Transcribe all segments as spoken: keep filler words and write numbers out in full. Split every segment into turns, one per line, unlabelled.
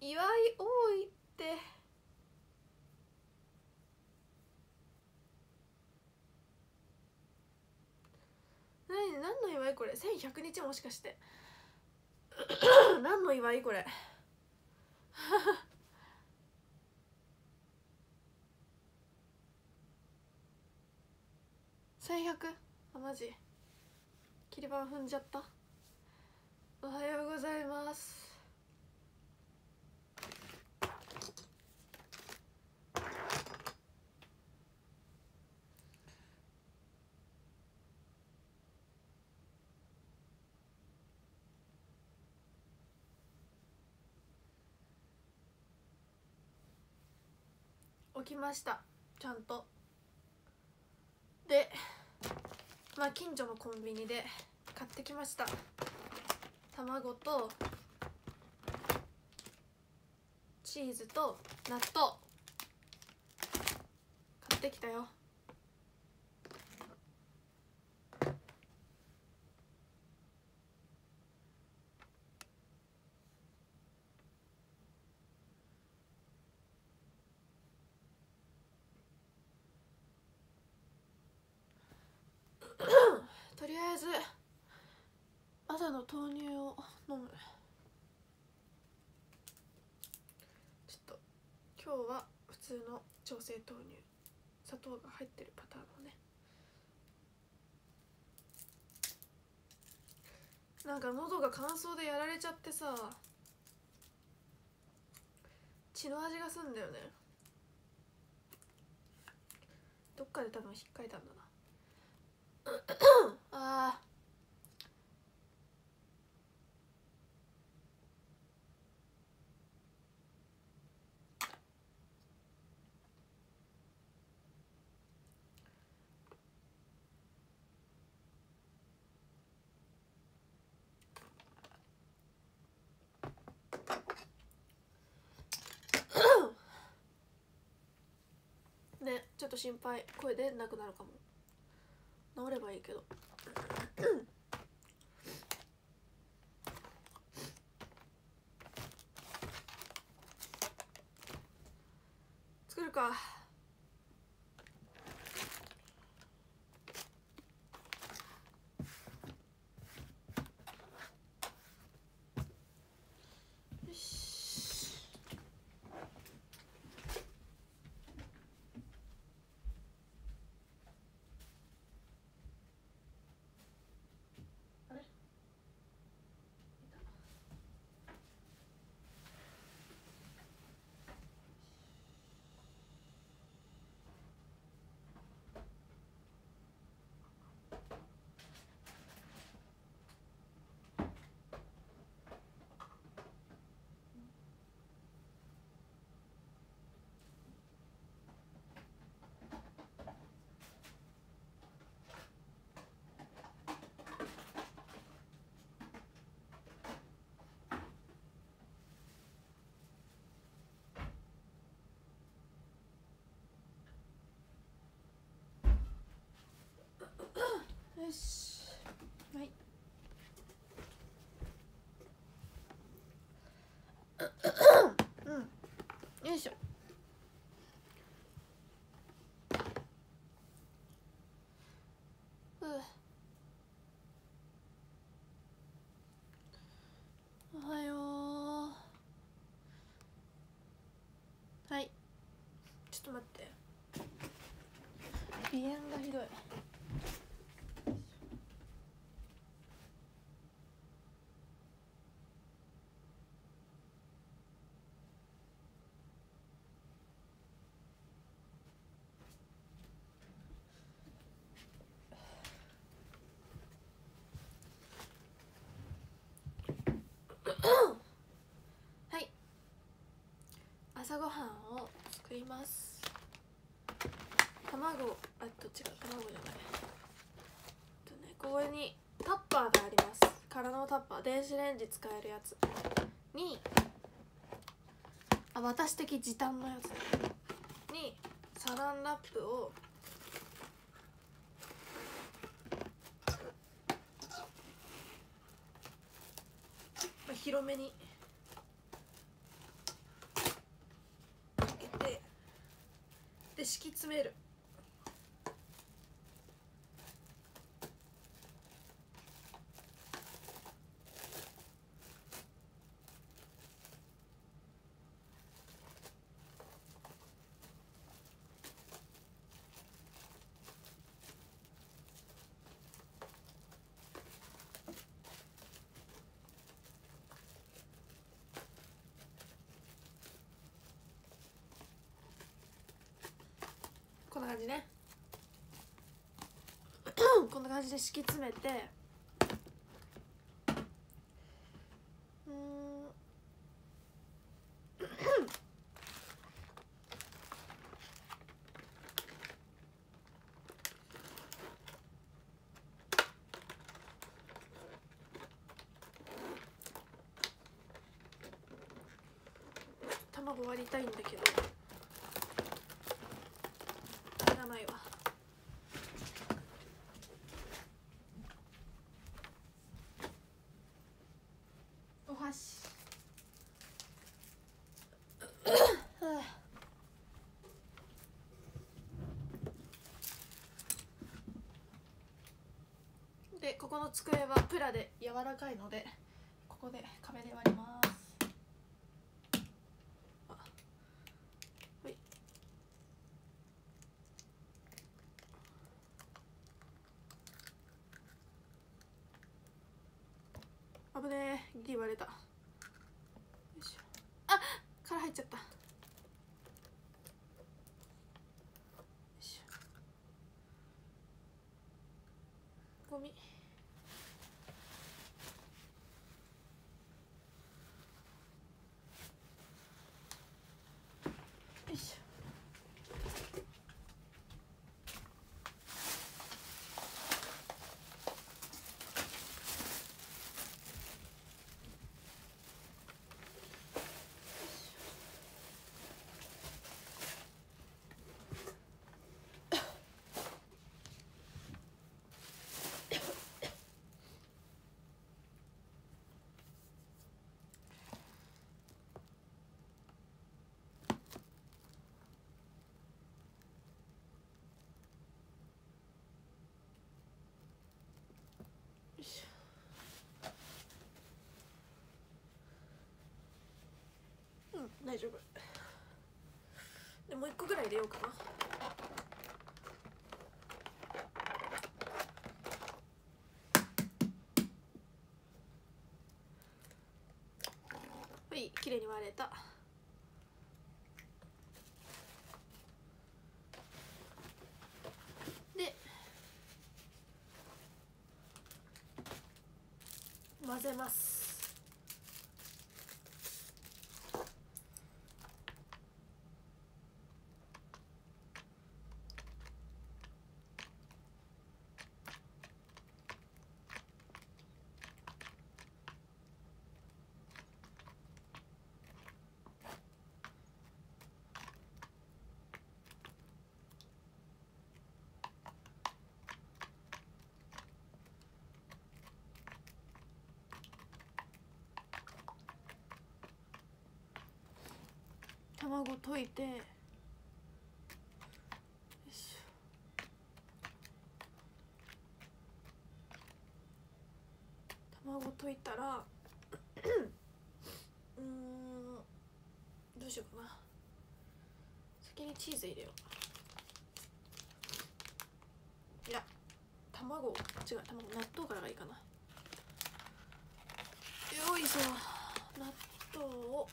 祝い多いって。何何の祝いこれ。せんひゃくにちもしかして何の祝いこれせんひゃく、あ、マジ切り板踏んじゃった。おはようございます。起きましたちゃんと。でまあ近所のコンビニで買ってきました。卵とチーズと納豆買ってきたよ。とりあえず朝の豆乳を飲む。ちょっと今日は普通の調整豆乳、砂糖が入ってるパターンのね。なんか喉が乾燥でやられちゃってさ、血の味がすんだよね。どっかで多分引っかいたんだなあーね、ちょっと心配。声出なくなるかも。治ればいいけど作るか。よし。あれよし、はい。うん、よいしょ。うおはよう。はい、ちょっと待って、鼻炎がひどい。はい、朝ごはんを作ります。卵、あと違う、卵じゃない。とね、ここにタッパーがあります。空のタッパー、電子レンジ使えるやつに、あ、私的時短のやつにサランラップを広めにで敷き詰める。こんな感じねこんな感じで敷き詰めて、うーん卵割りたいんだけどいらないわ。お箸でここの机はプラで柔らかいのでここで壁で割ります。あ、はい。危ねえ、ギリ割れた。よいしょ。あ、殻入っちゃった。よいしょ。ゴミ。よいしょ。うん、大丈夫。でもう一個ぐらい入れようかな。はい、綺麗に割れた。で混ぜます。卵溶いて、よいしょ。卵溶いたらうーんどうしようかな。先にチーズ入れよう。いや卵、違う、卵、納豆からがいいかな。よいしょ。納豆を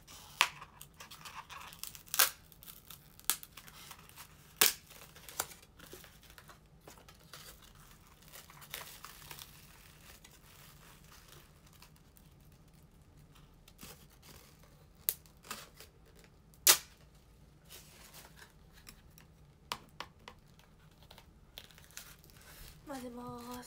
混ぜます。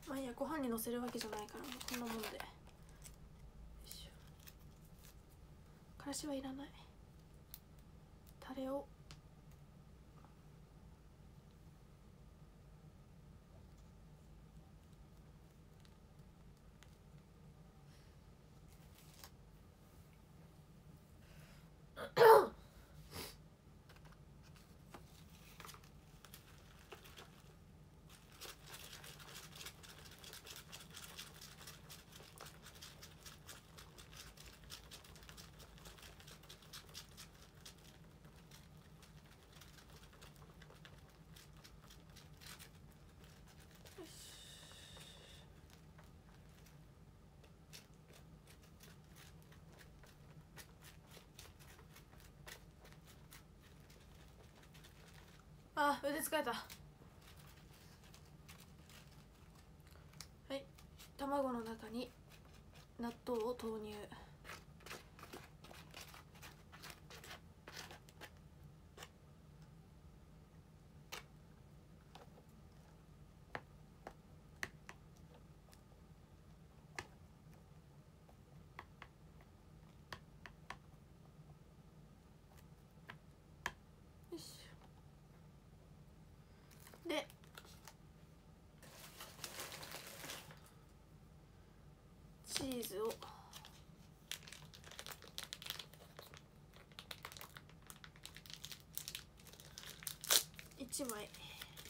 まあいいや、ご飯にのせるわけじゃないからもうこんなもんで。よいしょ。からしはいらない。タレをあ、腕疲れた。はい、卵の中に納豆を投入。よし。でチーズをいちまい。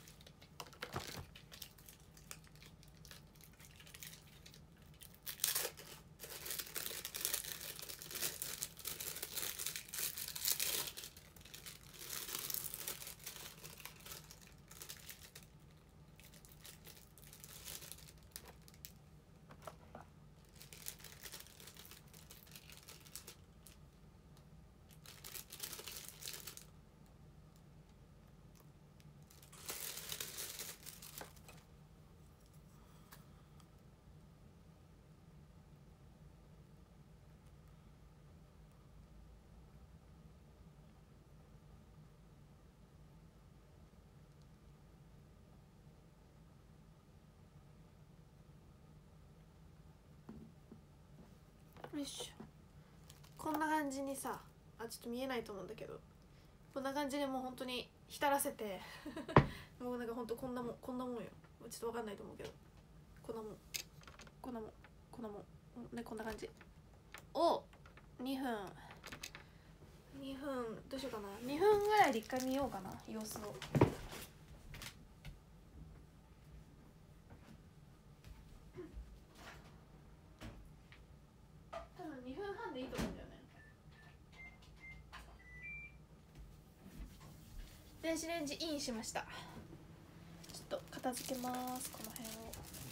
よいしょ。こんな感じにさ、あ、ちょっと見えないと思うんだけど、こんな感じでもう本当に浸らせてもうなんかほんとこんなもん、こんなもんよ。ちょっとわかんないと思うけど、こんなもんこんなもんこんなもんね、こんな感じをにふんにふんどうしようかな、にふんぐらいで一回見ようかな、様子を。多分にふんはんでいいと思うんだよね。電子レンジインしました。ちょっと片付けます、この辺を。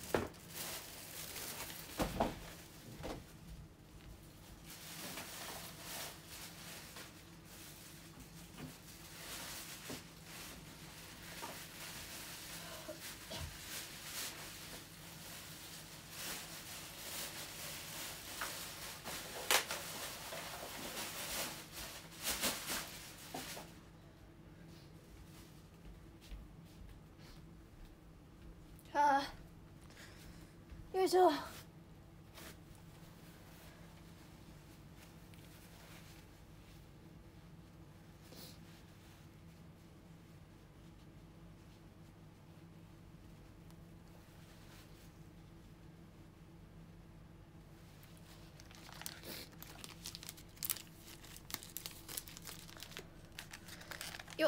ああ、よいしょ。よっ。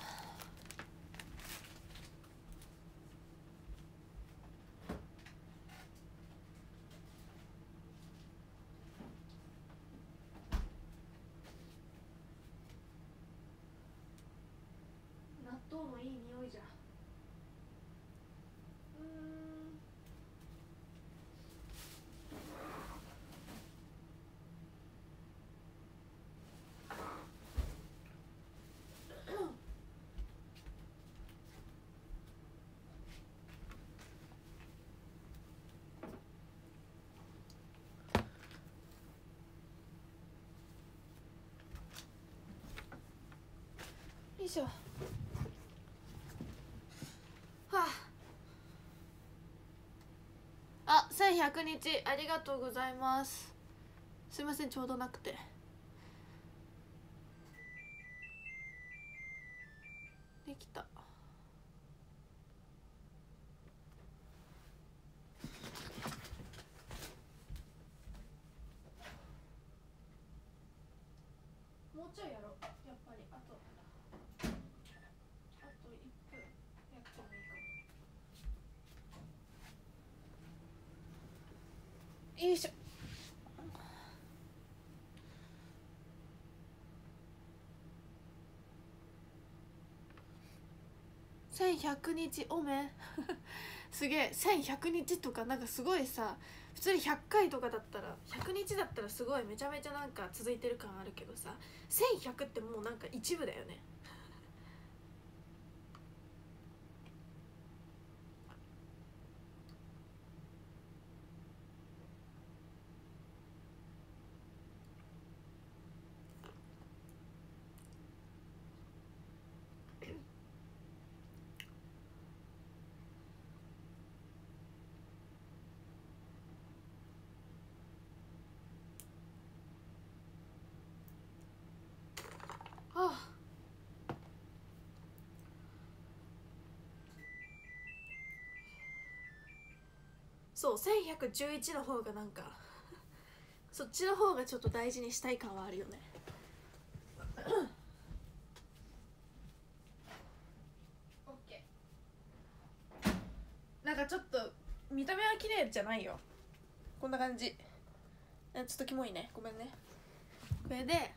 納豆のいい匂いじゃ。うーん。よいしょ。はあ。 せんひゃくにちありがとうございます。すいませんちょうどなくて。できた。もうちょいやろう。やっぱりあとあといっぷんやってもいいかも。よいしょ。せんひゃくにちおめすげえ。せんひゃくにちとかなんかすごいさ、普通にひゃっかいとかだったらひゃくにちだったらすごいめちゃめちゃなんか続いてる感あるけどさ、せんひゃくってもうなんか一部だよね。はあ、そうせんひゃくじゅういちの方がなんかそっちの方がちょっと大事にしたい感はあるよね。オッケー。なんかちょっと見た目は綺麗じゃないよ。こんな感じ。ちょっとキモいね、ごめんね。これで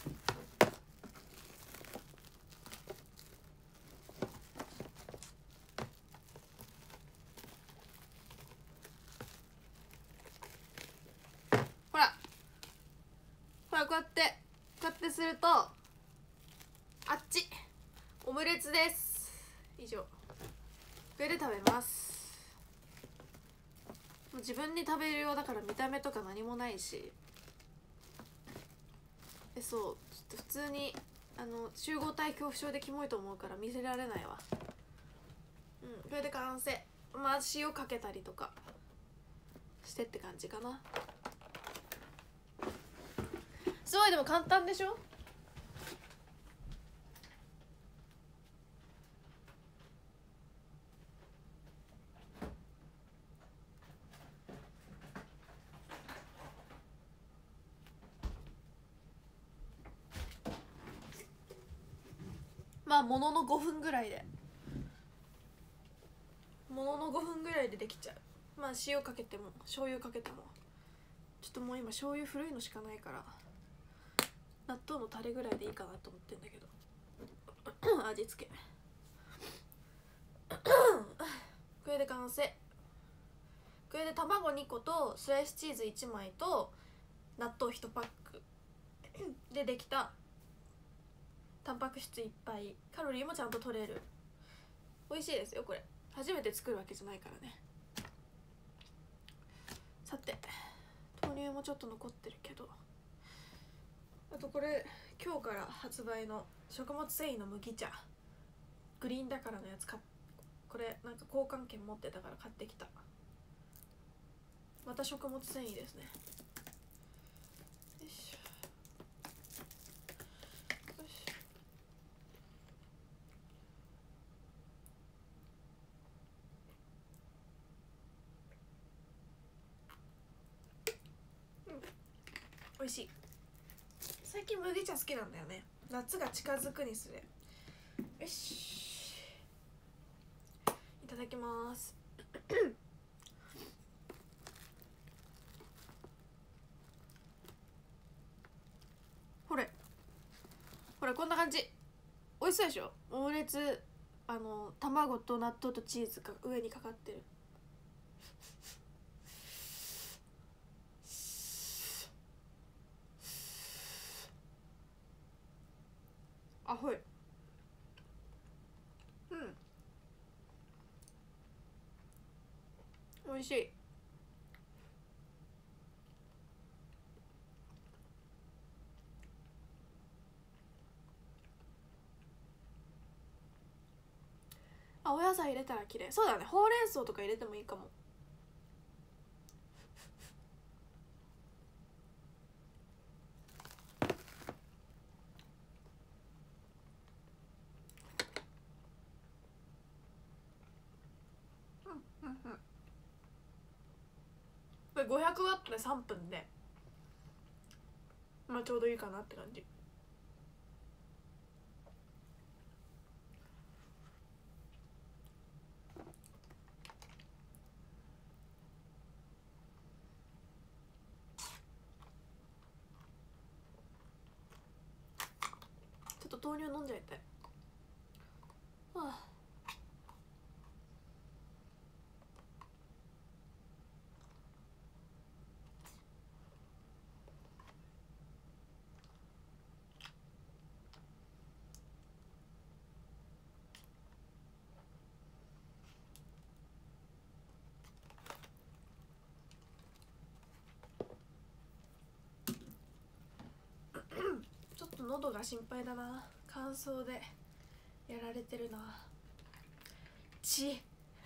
ほらほらこうやってこうやってするとあっちオムレツです。以上。これで食べます。もう自分に食べるようだから見た目とか何もないし、えそうちょっと普通にあの集合体恐怖症でキモいと思うから見せられないわ。うんこれで完成。まあ塩かけたりとかしてって感じかな。すごいでも簡単でしょ。まあもののごふんぐらいでもののごふんぐらいでできちゃう。まあ塩かけても醤油かけても。ちょっともう今醤油古いのしかないから納豆のタレぐらいでいいかなと思ってんだけど味付けこれで完成。これで卵にことスライスチーズいちまいと納豆いちパックでできたタンパク質いっぱい、カロリーもちゃんと取れる。美味しいですよこれ。初めて作るわけじゃないからね。さて豆乳もちょっと残ってるけど、あとこれ今日から発売の食物繊維の麦茶、グリーンだからのやつか。これなんか交換券持ってたから買ってきた。また食物繊維ですね。よいしょよしょ、うん、美味しい。最近麦茶好きなんだよね。夏が近づくにつれ。よしいただきますほれほらこんな感じ。美味しそうでしょ。オムレツ、あの卵と納豆とチーズが上にかかってる。あほい。うん美味しい。あお野菜入れたら綺麗。そうだね、ほうれん草とか入れてもいいかも。 うんうん、これごひゃくワットでさんぷんでまあちょうどいいかなって感じ。ちょっと豆乳飲んじゃいたい。はあ、ちょっと喉が心配だな。乾燥でやられてるな。血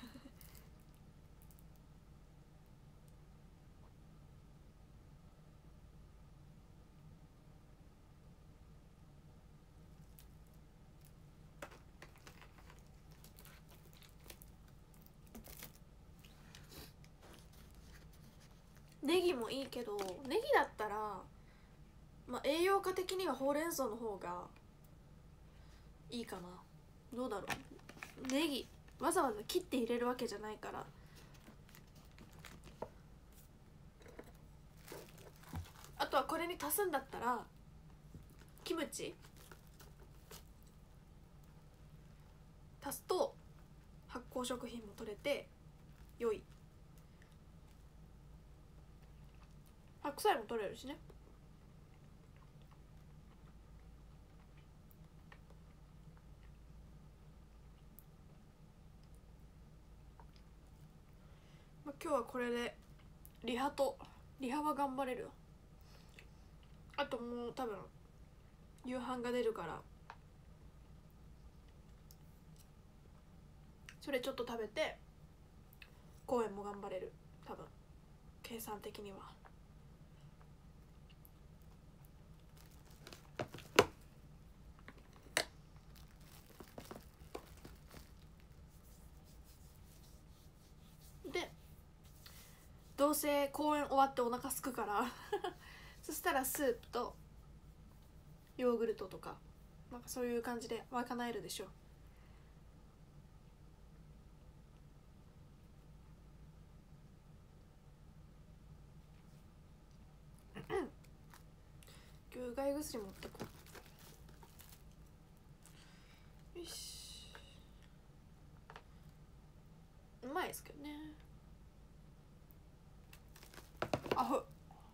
ネギもいいけど、ネギだったらまあ栄養価的にはほうれん草の方がいいかな。どうだろう。ネギわざわざ切って入れるわけじゃないから。あとはこれに足すんだったらキムチ足すと発酵食品も取れて良い。白菜も取れるしね。まあ、今日はこれでリハとリハは頑張れるよ。あともう多分夕飯が出るからそれちょっと食べて公演も頑張れる多分計算的には。でどうせ公演終わってお腹すくからそしたらスープとヨーグルトとかなんかそういう感じで賄えるでしょ。今日うがい薬持ってこう。よし、うまいですけどね。あふ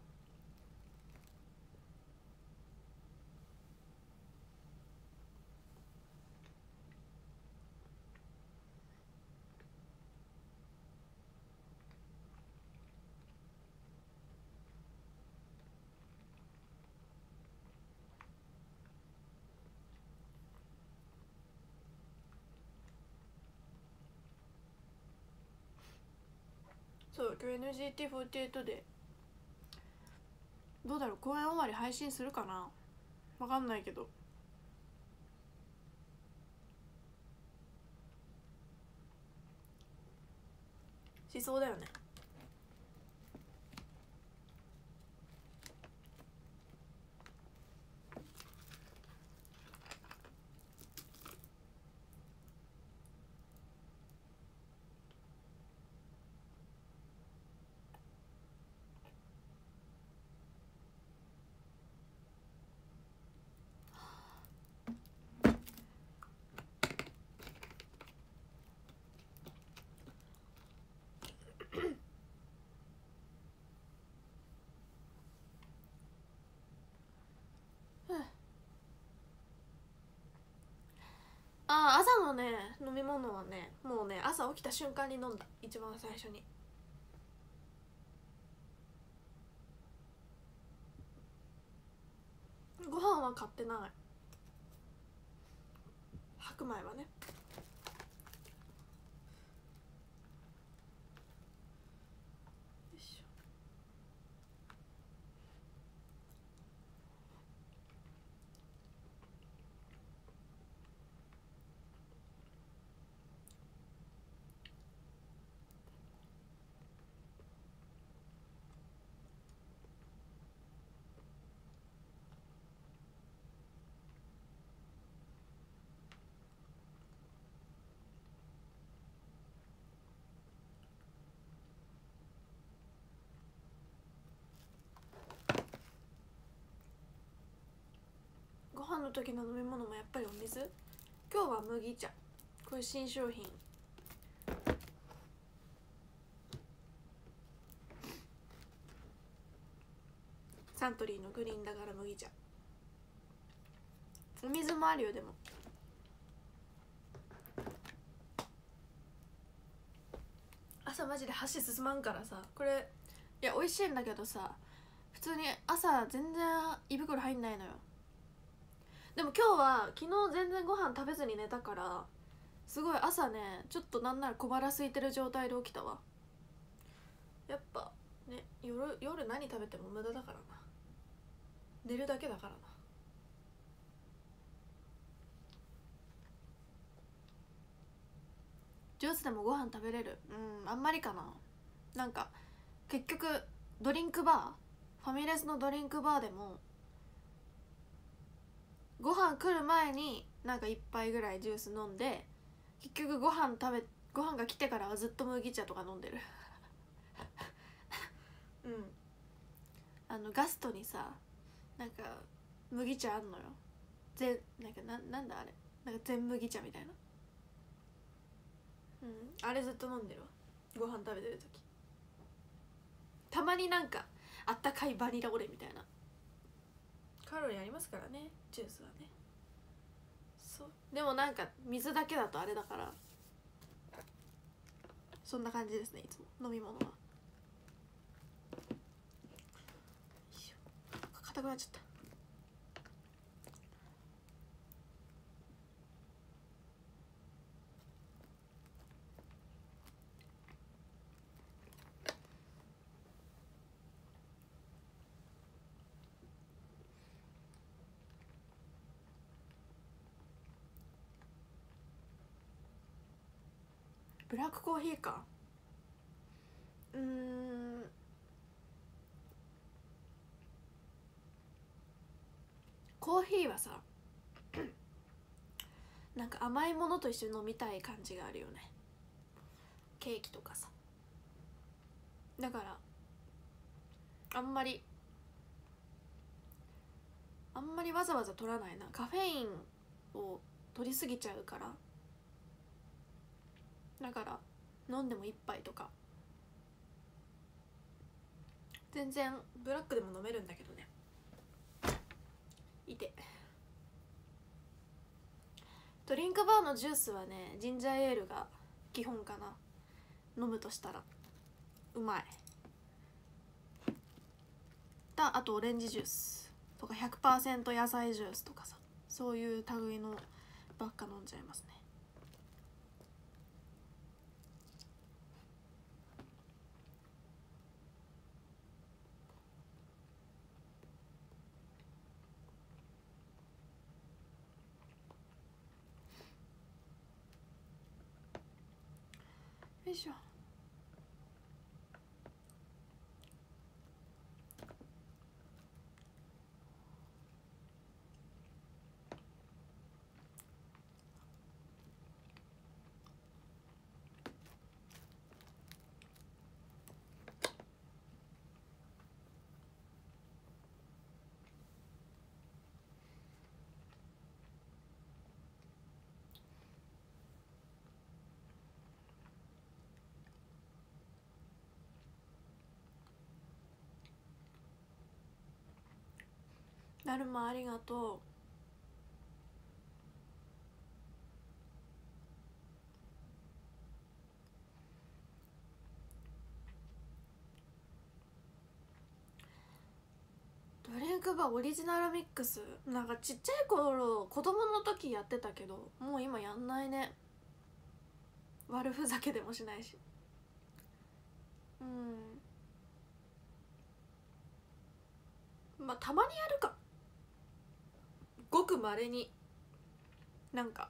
そう今日 エヌジーティーフォーティーエイト でどうだろう、公演終わり配信するかな、わかんないけど。しそうだよね。ああ、朝のね飲み物はねもうね朝起きた瞬間に飲んだ。一番最初にご飯は買ってない。白米はね。よいしょ。 る時の飲み物もやっぱりお水。今日は麦茶。これ新商品。サントリーのグリーンだから麦茶。お水もあるよ。でも朝マジで箸進まんからさ、これいや美味しいんだけどさ、普通に朝全然胃袋入んないのよ。でも今日は昨日全然ご飯食べずに寝たから、すごい朝ねちょっとなんなら小腹空いてる状態で起きたわ。やっぱね、夜夜何食べても無駄だからな。寝るだけだからな。ジュースでもご飯食べれる？うん、あんまりかな。なんか結局ドリンクバー、ファミレスのドリンクバーでもご飯来る前になんか一杯ぐらいジュース飲んで、結局ご飯食べご飯が来てからはずっと麦茶とか飲んでるうん、あのガストにさ、なんか麦茶あんのよ。全なんかななんだあれ、なんか全麦茶みたいな。うん、あれずっと飲んでるわ、ご飯食べてる時。たまになんかあったかいバニラオレみたいな。カロリーありますからね、ジュースはね。そうでもなんか水だけだとあれだから、そんな感じですね、いつも飲み物は。硬くなっちゃった。ブラックコーヒーか。うーん、コーヒーはさなんか甘いものと一緒に飲みたい感じがあるよね。ケーキとかさ。だからあんまりあんまりわざわざ取らないな。カフェインを取りすぎちゃうから。だから飲んでも一杯とか。全然ブラックでも飲めるんだけどね。いてドリンクバーのジュースはね、ジンジャーエールが基本かな。飲むとしたらうまい。だあとオレンジジュースとか ひゃくパーセント 野菜ジュースとかさ、そういう類のばっか飲んじゃいますね。よいしょ。だるまありがとう。ドリンクバーオリジナルミックス、なんかちっちゃい頃子供の時やってたけど、もう今やんないね。悪ふざけでもしないし。うん、まあたまにやるか、ごくまれに。なんか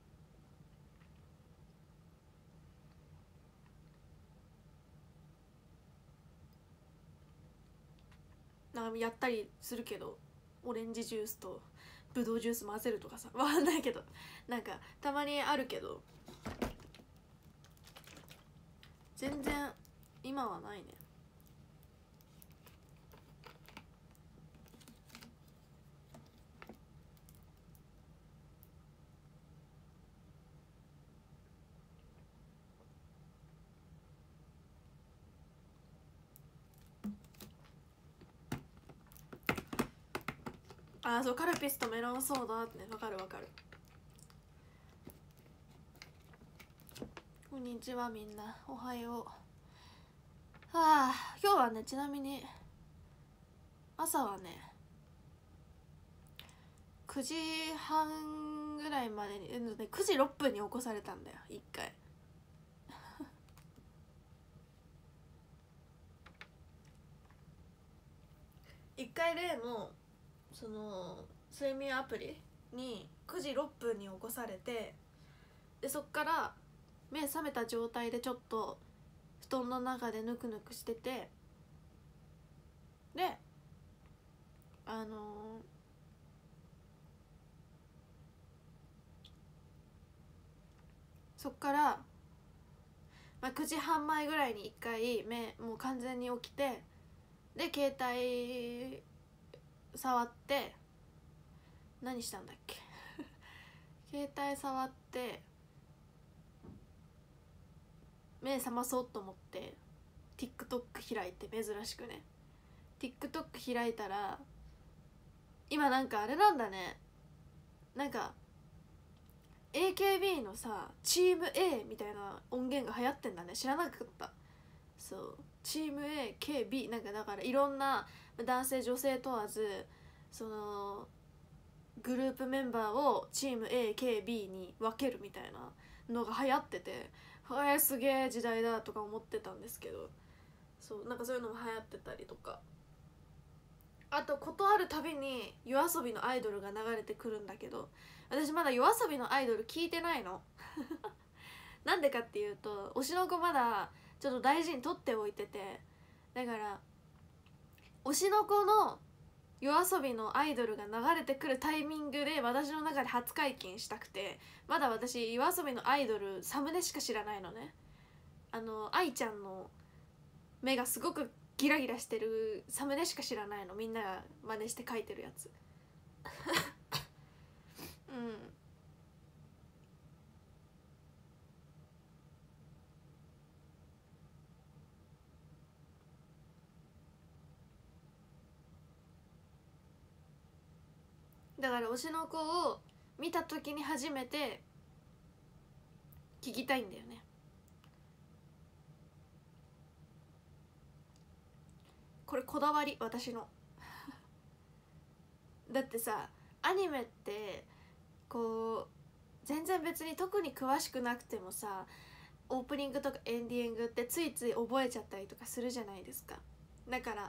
なんかやったりするけど、オレンジジュースとブドウジュース混ぜるとかさ、わかんないけど、なんかたまにあるけど、全然今はないね。 ああそう、カルピスとメロンソーダってね、わかるわかる。こんにちはみんな、おはよう。はあ、今日はね、ちなみに朝はねくじはんぐらいまでに、くじろっぷんに起こされたんだよ、いっかい。いっかい例のその睡眠アプリにくじろっぷんに起こされて、でそっから目覚めた状態でちょっと布団の中でぬくぬくしてて、であのー、そっから、まあ、くじはんまえぐらいにいっかい目もう完全に起きて、で携帯触って何したんだっけ携帯触って目覚まそうと思って TikTok 開いて、珍しくね TikTok 開いたら、今なんかあれなんだね、なんか エーケービー のさチーム A みたいな音源が流行ってんだね、知らなかった。そうチーム エーケービー なんかだからいろんな男性女性問わずそのグループメンバーをチーム エーケービー に分けるみたいなのが流行ってて、はえすげえ時代だとか思ってたんですけど、そうなんかそういうのも流行ってたりとか、あとことあるたびにYOASOBIのアイドルが流れてくるんだけど、私まだYOASOBIのアイドル聞いてないのなんでかっていうと、推しの子まだちょっと大事に取っておいてて、だから推しの子のYOASOBIのアイドルが流れてくるタイミングで私の中で初解禁したくて、まだ私YOASOBIのアイドルサムネしか知らないのね。あの愛ちゃんの目がすごくギラギラしてるサムネしか知らないの、みんなが真似して描いてるやつうんだから推しの子を見た時に初めて聞きたいんだよね。これこだわり、私のだってさ、アニメってこう全然別に特に詳しくなくてもさ、オープニングとかエンディングってついつい覚えちゃったりとかするじゃないですか。だから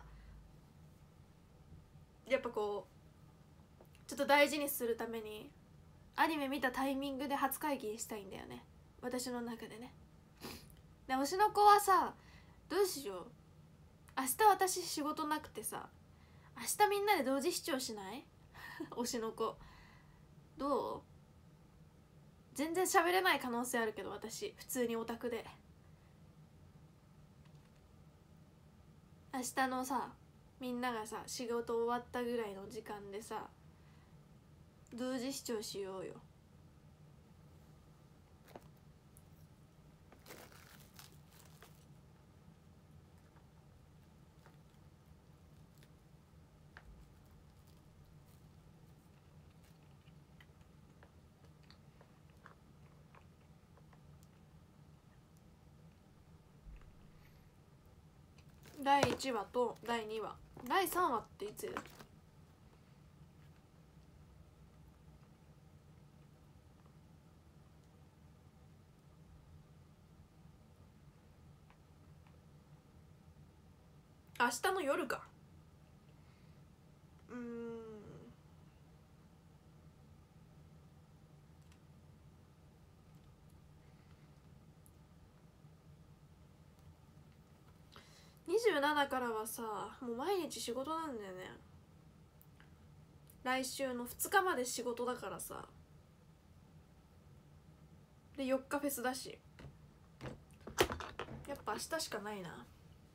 やっぱこうちょっと大事にするためにアニメ見たタイミングで初解禁したいんだよね、私の中でね。で推しの子はさ、どうしよう、明日私仕事なくてさ、明日みんなで同時視聴しない推しの子どう？全然喋れない可能性あるけど、私普通にオタクで明日のさみんながさ仕事終わったぐらいの時間でさ同時視聴しようよ。だいいちわとだいにわ、だいさんわっていつ？明日の夜か。うーんにじゅうしちからはさもう毎日仕事なんだよね。来週のふつかまで仕事だからさ、でよっかフェスだし、やっぱ明日しかないな。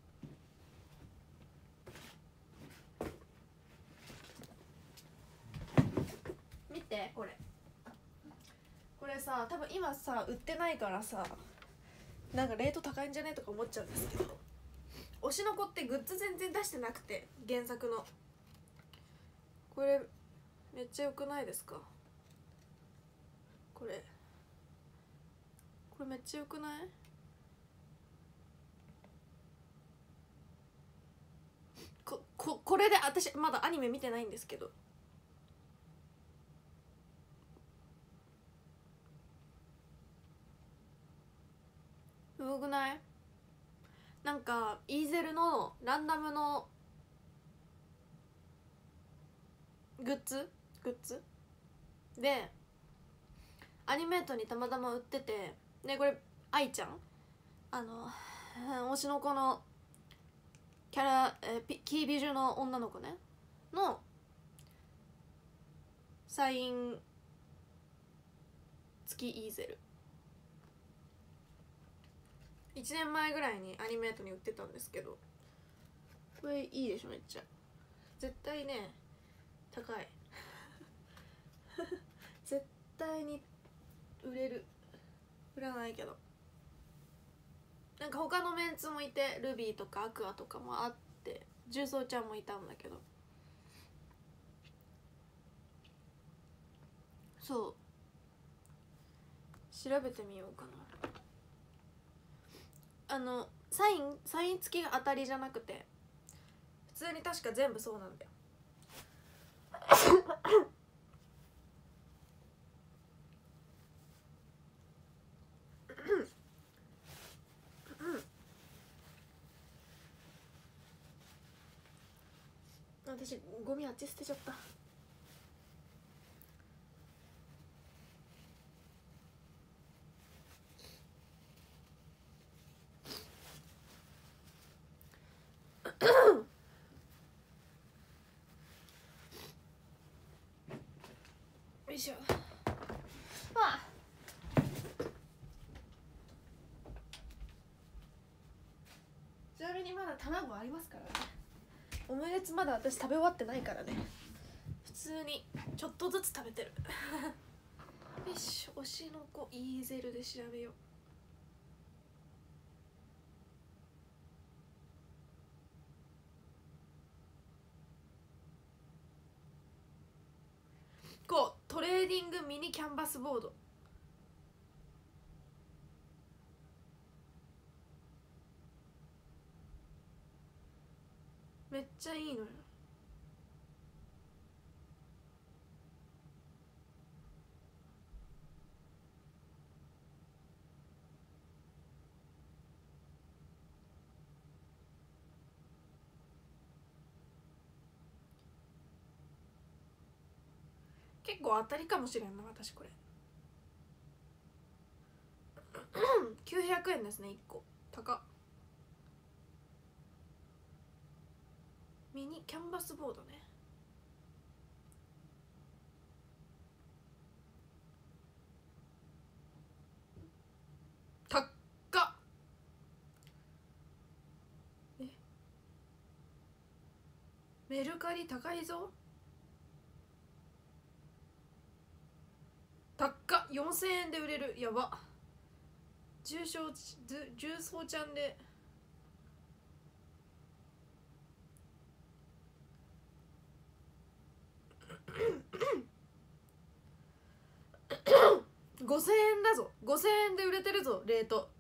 見てこれ、これさ多分今さ売ってないからさなんかレート高いんじゃねとか思っちゃうんですけど、推しの子ってグッズ全然出してなくて、原作のこれめっちゃ良くないですかこれ。これめっちゃ良くない？こここれで私まだアニメ見てないんですけど、すごくない？なんかイーゼルのランダムのグッズグッズでアニメートにたまたま売ってて、でこれ愛ちゃん、あの推しの子のキャラ、えー、キービジュの女の子ねのサイン付きイーゼル、いちねんまえぐらいにアニメートに売ってたんですけど、これいいでしょ。めっちゃ絶対ね高い絶対に売れる。売らないけど、なんか他のメンツもいて、ルビーとかアクアとかもあって、重曹ちゃんもいたんだけど、そう調べてみようかな。あのサインサイン付きが当たりじゃなくて、普通に確か全部そうなんだよ私ゴミあっち捨てちゃったよいしょ。あちなみにまだ卵ありますからね。オムレツまだ私食べ終わってないからね。普通にちょっとずつ食べてるよいしょ。推しの子イーゼルで調べよう。こうトレーディングミニキャンバスボード、めっちゃいいのよ。結構当たりかもしれんな私これきゅうひゃくえんですねいっこ。高っ。ミニキャンバスボードね。高っ。えメルカリ高いぞ。高っ。よんせんえんで売れる。やば。重症重曹ちゃんでごせんえんだぞ。ごせんえんで売れてるぞレート。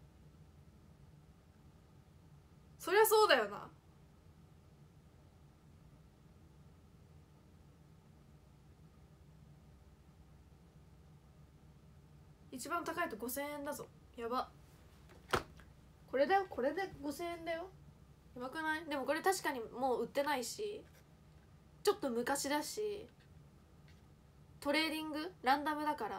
そりゃそうだよな。一番高いとごせんえんだぞ。やば。これだよ。これでごせんえんだよ。やばくない？でもこれ確かにもう売ってないし、ちょっと昔だし、トレーディングランダムだから。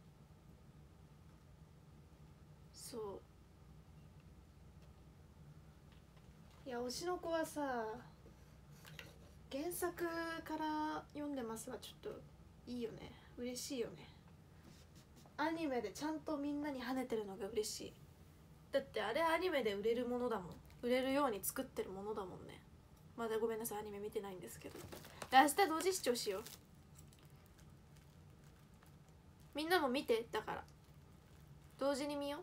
そういや推しの子はさ原作から読んでますはちょっといいよね。嬉しいよね。アニメでちゃんとみんなに跳ねてるのが嬉しい。だってあれアニメで売れるものだもん。売れるように作ってるものだもんね。まだごめんなさいアニメ見てないんですけど。で明日同時視聴しよう。みんなも見て。だから同時に見よう。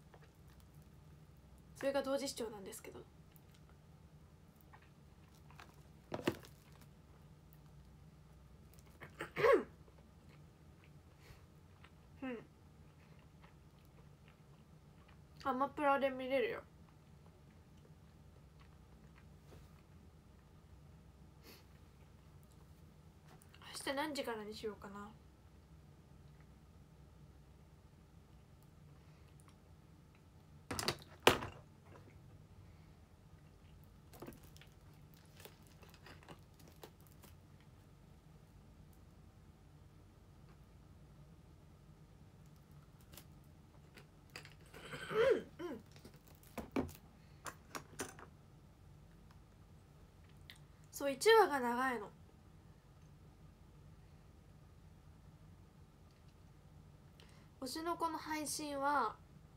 それが同時視聴なんですけど。 マプラで見れるよ。明日何時からにしようかな。そう、いちわが長いの。推しの子の配信は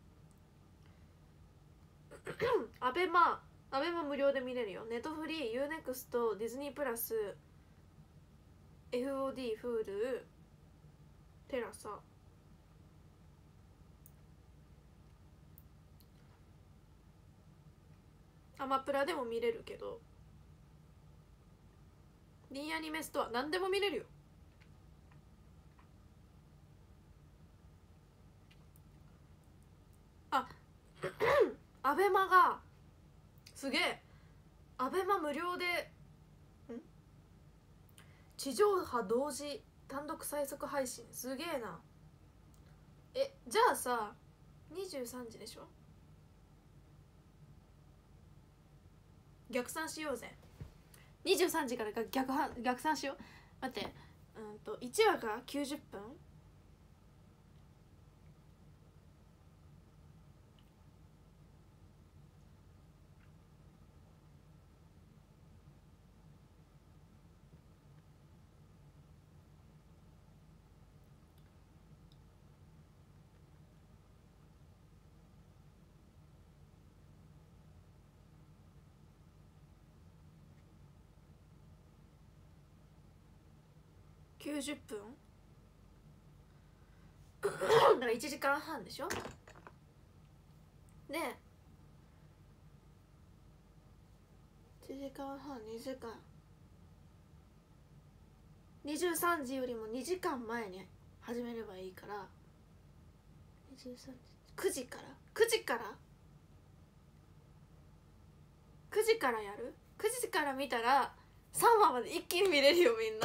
アベマアベマ無料で見れるよ。ネットフリー、ユーネクスト、ディズニープラス、 エフオーディー、フール、テラサ、アマプラでも見れるけど、Dアニメストア何でも見れるよ。あアベマがすげえ、アベマ無料でん地上波同時単独最速配信、すげえな。え、じゃあさにじゅうさんじでしょ、逆算しようぜ。にじゅうさんじから逆逆算しよう。待って、うんといちわがきゅうじゅっぷん、きゅうじゅっぷんだからいちじかんはんでしょ。でいちじかんはん、にじかん、にじゅうさんじよりもにじかんまえに始めればいいから、にじゅうさんじ、くじからくじからくじからやる。くじから見たらさんわまで一気に見れるよみんな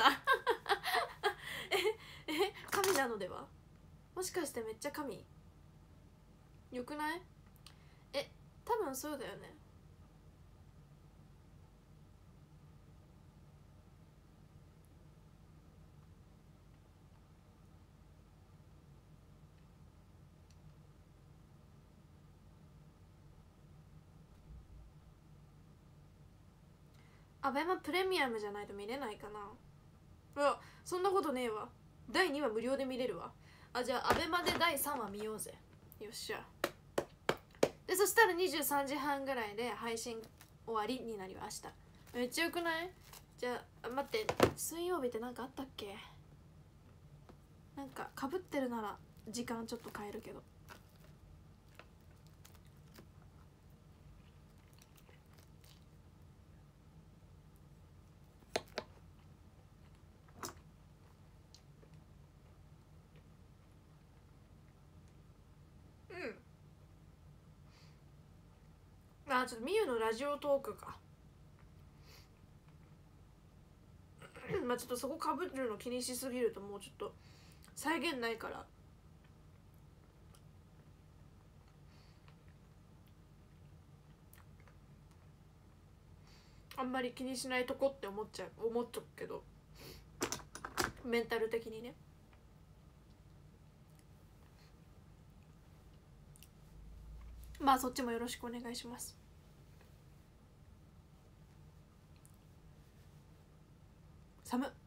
ええ神なのでは。もしかしてめっちゃ神よくない？え、多分そうだよね。アベマプレミアムじゃないと見れないかな。うわ、そんなことねえわ。だいにわ無料で見れるわ。あ、じゃあアベマでだいさんわ見ようぜ。よっしゃ。でそしたらにじゅうさんじはんぐらいで配信終わりになりました。めっちゃよくない？じゃあ待って、水曜日って何かあったっけ。なんかかぶってるなら時間ちょっと変えるけど。あ、ちょっとみゆのラジオトークかまあちょっとそこかぶるの気にしすぎるともうちょっと再現ないから、あんまり気にしないとこって思っちゃう思っとくけど、メンタル的にね。まあそっちもよろしくお願いします。寒っ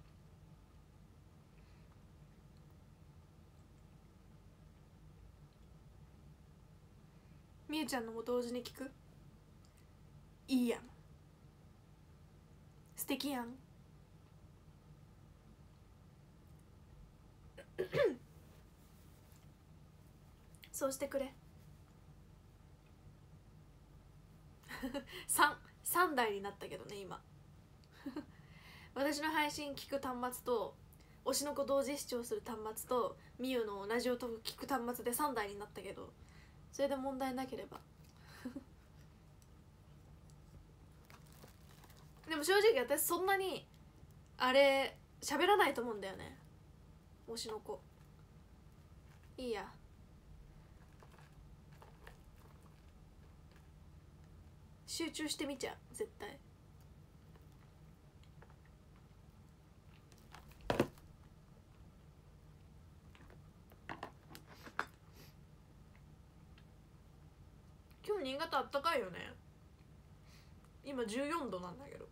みゆちゃんのも同時に聞く。いいやん、素敵やんそうしてくれさん、さんだいになったけどね今私の配信聞く端末と推しの子同時視聴する端末とみゆのラジオトーク聞く端末でさんだいになったけど、 それで問題なければでも正直私そんなにあれ喋らないと思うんだよね、推しの子。いいや、集中してみちゃう絶対。今日新潟あったかいよね。今じゅうよんどなんだけど。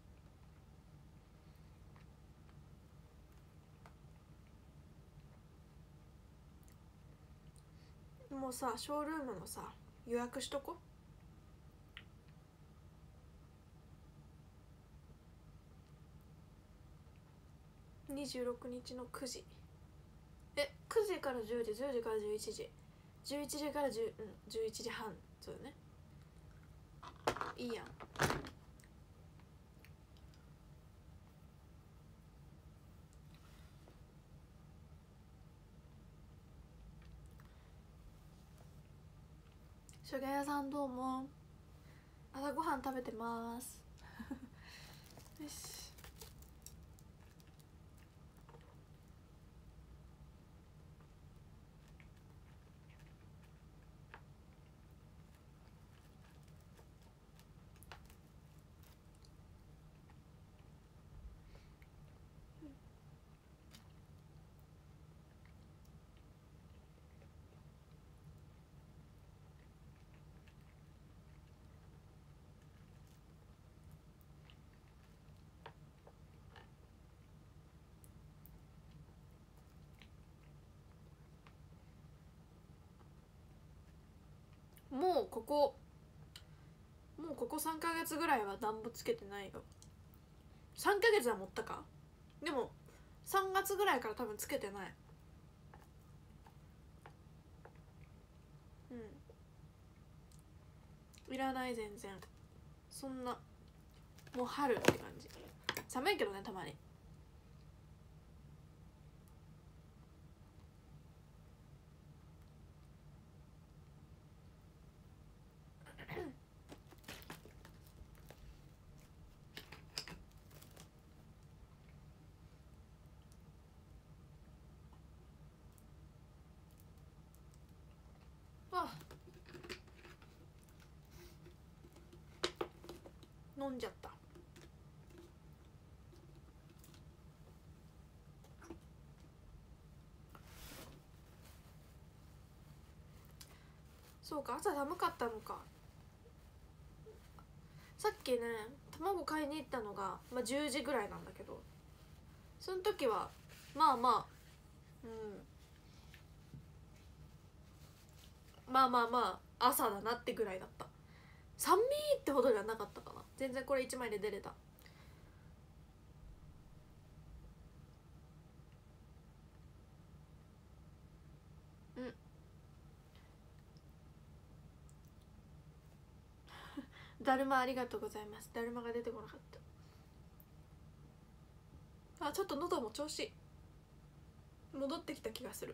もうさ、ショールームのさ予約しとこ。にじゅうろくにちのくじ、えくじからじゅうじ、じゅうじからじゅういちじ、じゅういちじからじゅう、うん、じゅういちじはん。そうだね、いいやん。しょげやさんどうも、朝ごはん食べてますよし。もうここもうここさんかげつぐらいは暖房つけてないよ。さんかげつは持ったか。でもさんがつぐらいから多分つけてない。うん、いらない、全然。そんなもう春って感じ。寒いけどね、たまに。あ、飲んじゃった。そうか、朝寒かったのか。さっきね卵買いに行ったのが、まあ、じゅうじぐらいなんだけど、その時はまあまあ、うん、まあまあまあ朝だなってぐらいだった。寒いってほどじゃなかったかな。全然これいちまいで出れた。うんだるまありがとうございます。だるまが出てこなかった。あ、ちょっと喉も調子戻ってきた気がする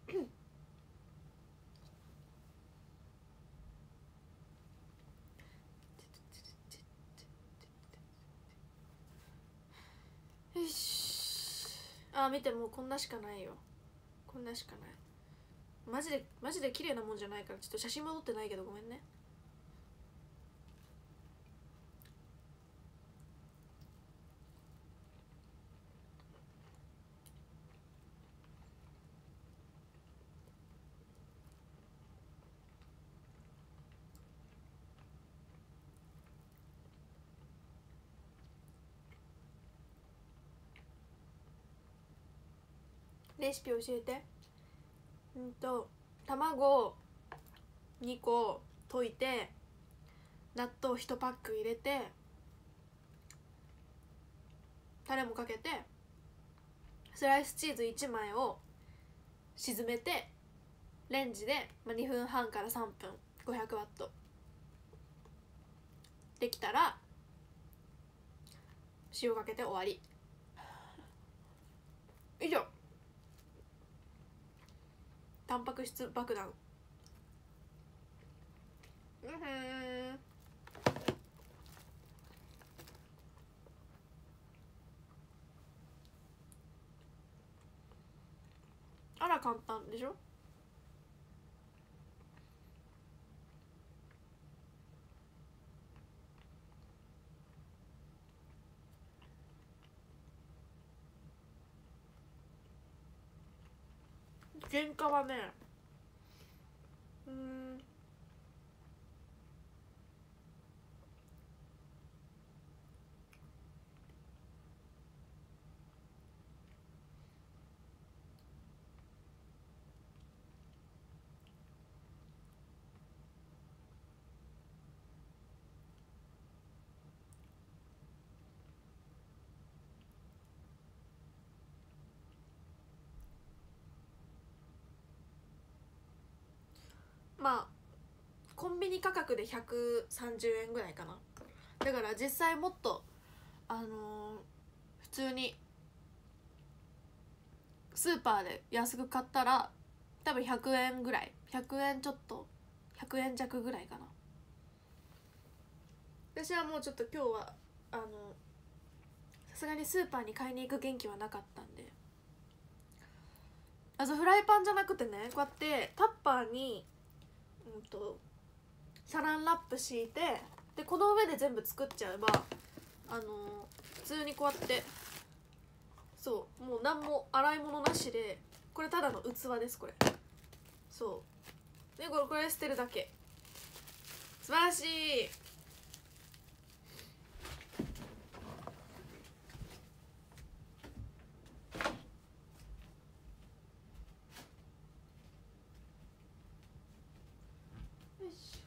よし。あ、見て、もうこんなしかないよ。こんなしかない。マジでマジで綺麗なもんじゃないから、ちょっと写真戻ってないけどごめんね。レシピ教えて。うんと卵にこ溶いて、納豆いちパック入れて、タレもかけて、スライスチーズいちまいを沈めて、レンジでにふんはんからさんぷん、ごひゃくワットできたら塩かけて終わり。以上。タンパク質爆弾。 ん。あら簡単でしょ。原価はね、うん、まあコンビニ価格でひゃくさんじゅうえんぐらいかな。だから実際もっとあのー、普通にスーパーで安く買ったら多分ひゃくえんぐらい、ひゃくえんちょっと、ひゃくえん弱ぐらいかな。私はもうちょっと今日はあのさすがにスーパーに買いに行く元気はなかったんで、あとフライパンじゃなくてね、こうやってタッパーにうんとサランラップ敷いて、でこの上で全部作っちゃえばあのー、普通にこうやってそうもう何も洗い物なしで、これただの器です。これそうでこれこれ捨てるだけ。素晴らしい。よし。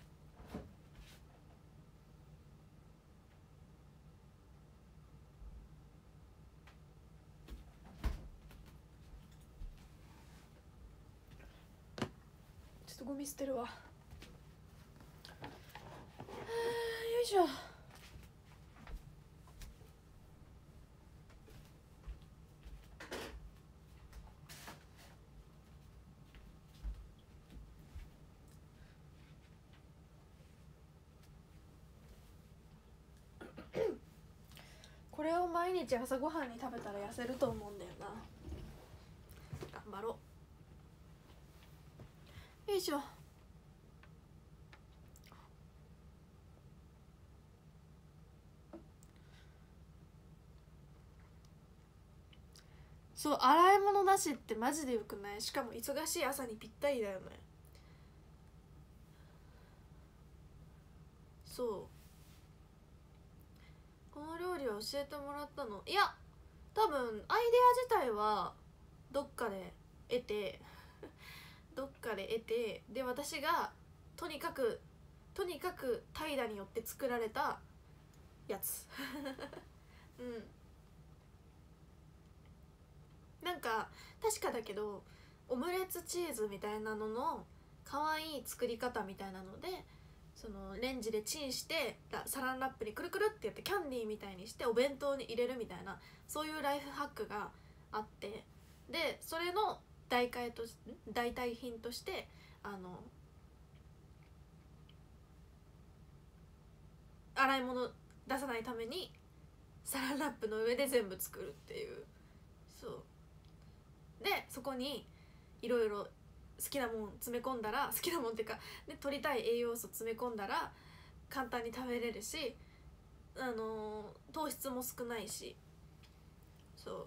ちょっとゴミ捨てるわ。よいしょ。これを毎日朝ごはんに食べたら痩せると思うんだよな。頑張ろう。よいしょ。そう洗い物なしってマジでよくない？しかも忙しい朝にぴったりだよね。そうこの料理は教えてもらったの？いや多分アイデア自体はどっかで得てどっかで得てで私がとにかくとにかく怠惰によって作られたやつうんなんか確かだけどオムレツチーズみたいなのの可愛い作り方みたいなので、そのレンジでチンしてサランラップにくるくるってやってキャンディーみたいにしてお弁当に入れるみたいな、そういうライフハックがあって、でそれの代替と代替品としてあの洗い物出さないためにサランラップの上で全部作るっていう。そうでそこにいろいろ好きなもん詰め込んだら好きなもんっていうかで取りたい栄養素詰め込んだら簡単に食べれるし、あのー、糖質も少ないし。そう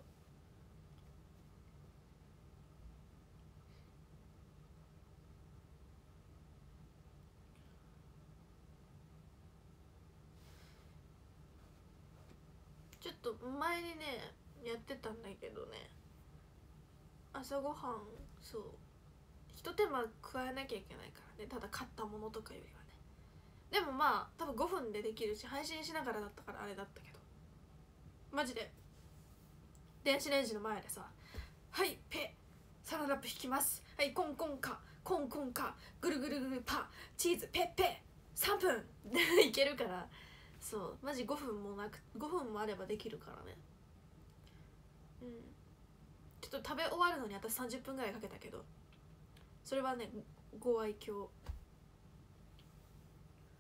ちょっと前にねやってたんだけどね、朝ごはんそうひと手間加えなきゃいけないからね、ただ買ったものとかよりはね。でもまあ多分ごふんでできるし、配信しながらだったからあれだったけど、マジで電子レンジの前でさ、はいペサランラップ引きます、はいコンコンカコンコンカぐるぐるぐるパチーズペッペさんぷんでいけるから、そうマジごふんもなくごふんもあればできるからね。うんちょっと食べ終わるのに私さんじゅっぷんぐらいかけたけど、それはねご愛嬌。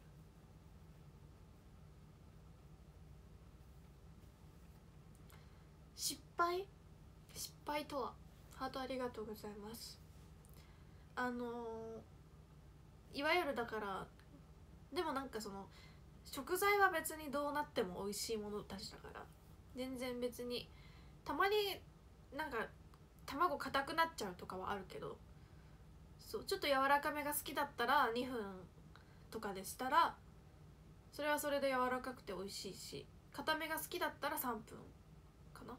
敗失敗とは。ハートありがとうございます。あのー、いわゆるだからでもなんかその食材は別にどうなっても美味しいものたちだから全然別にたまになんか卵硬くなっちゃうとかはあるけど、そうちょっと柔らかめが好きだったらにふんとかでしたらそれはそれで柔らかくて美味しいし、硬めが好きだったらさんぷんかな。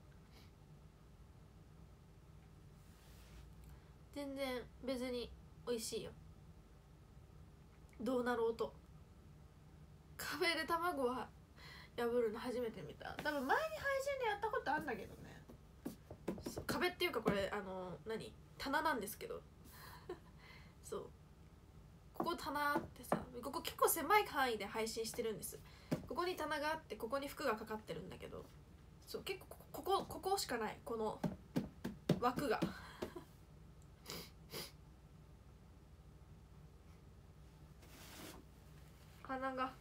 全然別に美味しいよ、どうなろうと。壁で卵は破るの初めて見た。多分前に配信でやったことあるんだけどね。壁っていうかこれあの何棚なんですけどそうここ棚ってさ、ここ結構狭い範囲で配信してるんです。ここに棚があってここに服がかかってるんだけど、そう結構ここここしかない、この枠が鼻が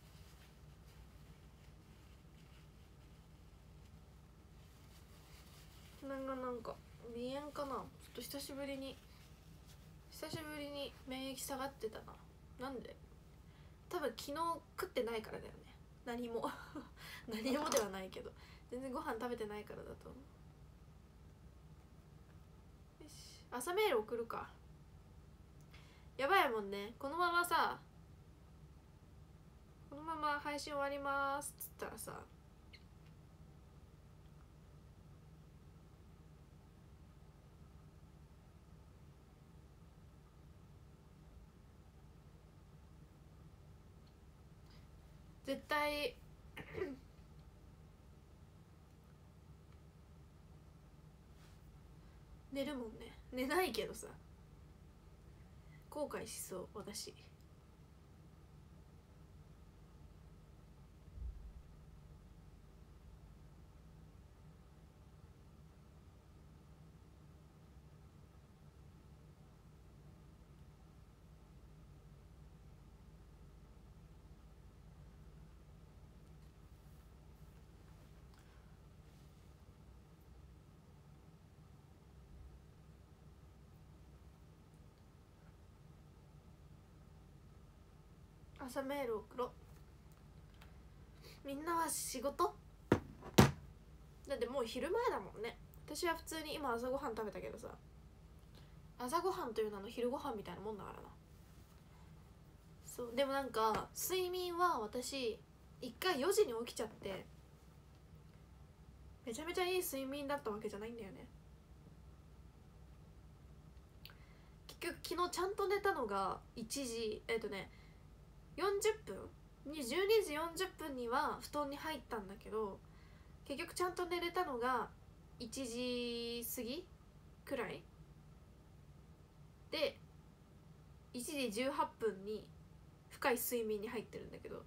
鼻がなんか鼻炎かな。ちょっと久しぶりに久しぶりに免疫下がってたな。なんで？多分昨日食ってないからだよね。何も何もではないけど全然ご飯食べてないからだと思う。よし、朝メール送るか。やばいもんね、このままさこのまま配信終わりますっつったらさ絶対寝るもんね。寝ないけどさ後悔しそう私。朝メール送ろ。みんなは仕事だってもう昼前だもんね。私は普通に今朝ごはん食べたけどさ、朝ごはんという名の昼ごはんみたいなもんだからな。そうでもなんか睡眠は私一回よじに起きちゃってめちゃめちゃいい睡眠だったわけじゃないんだよね。結局昨日ちゃんと寝たのがいちじえっとねよんじゅっぷんにじゅうにじよんじゅっぷんには布団に入ったんだけど結局ちゃんと寝れたのがいちじ過ぎくらいでいちじじゅうはっぷんに深い睡眠に入ってるんだけど、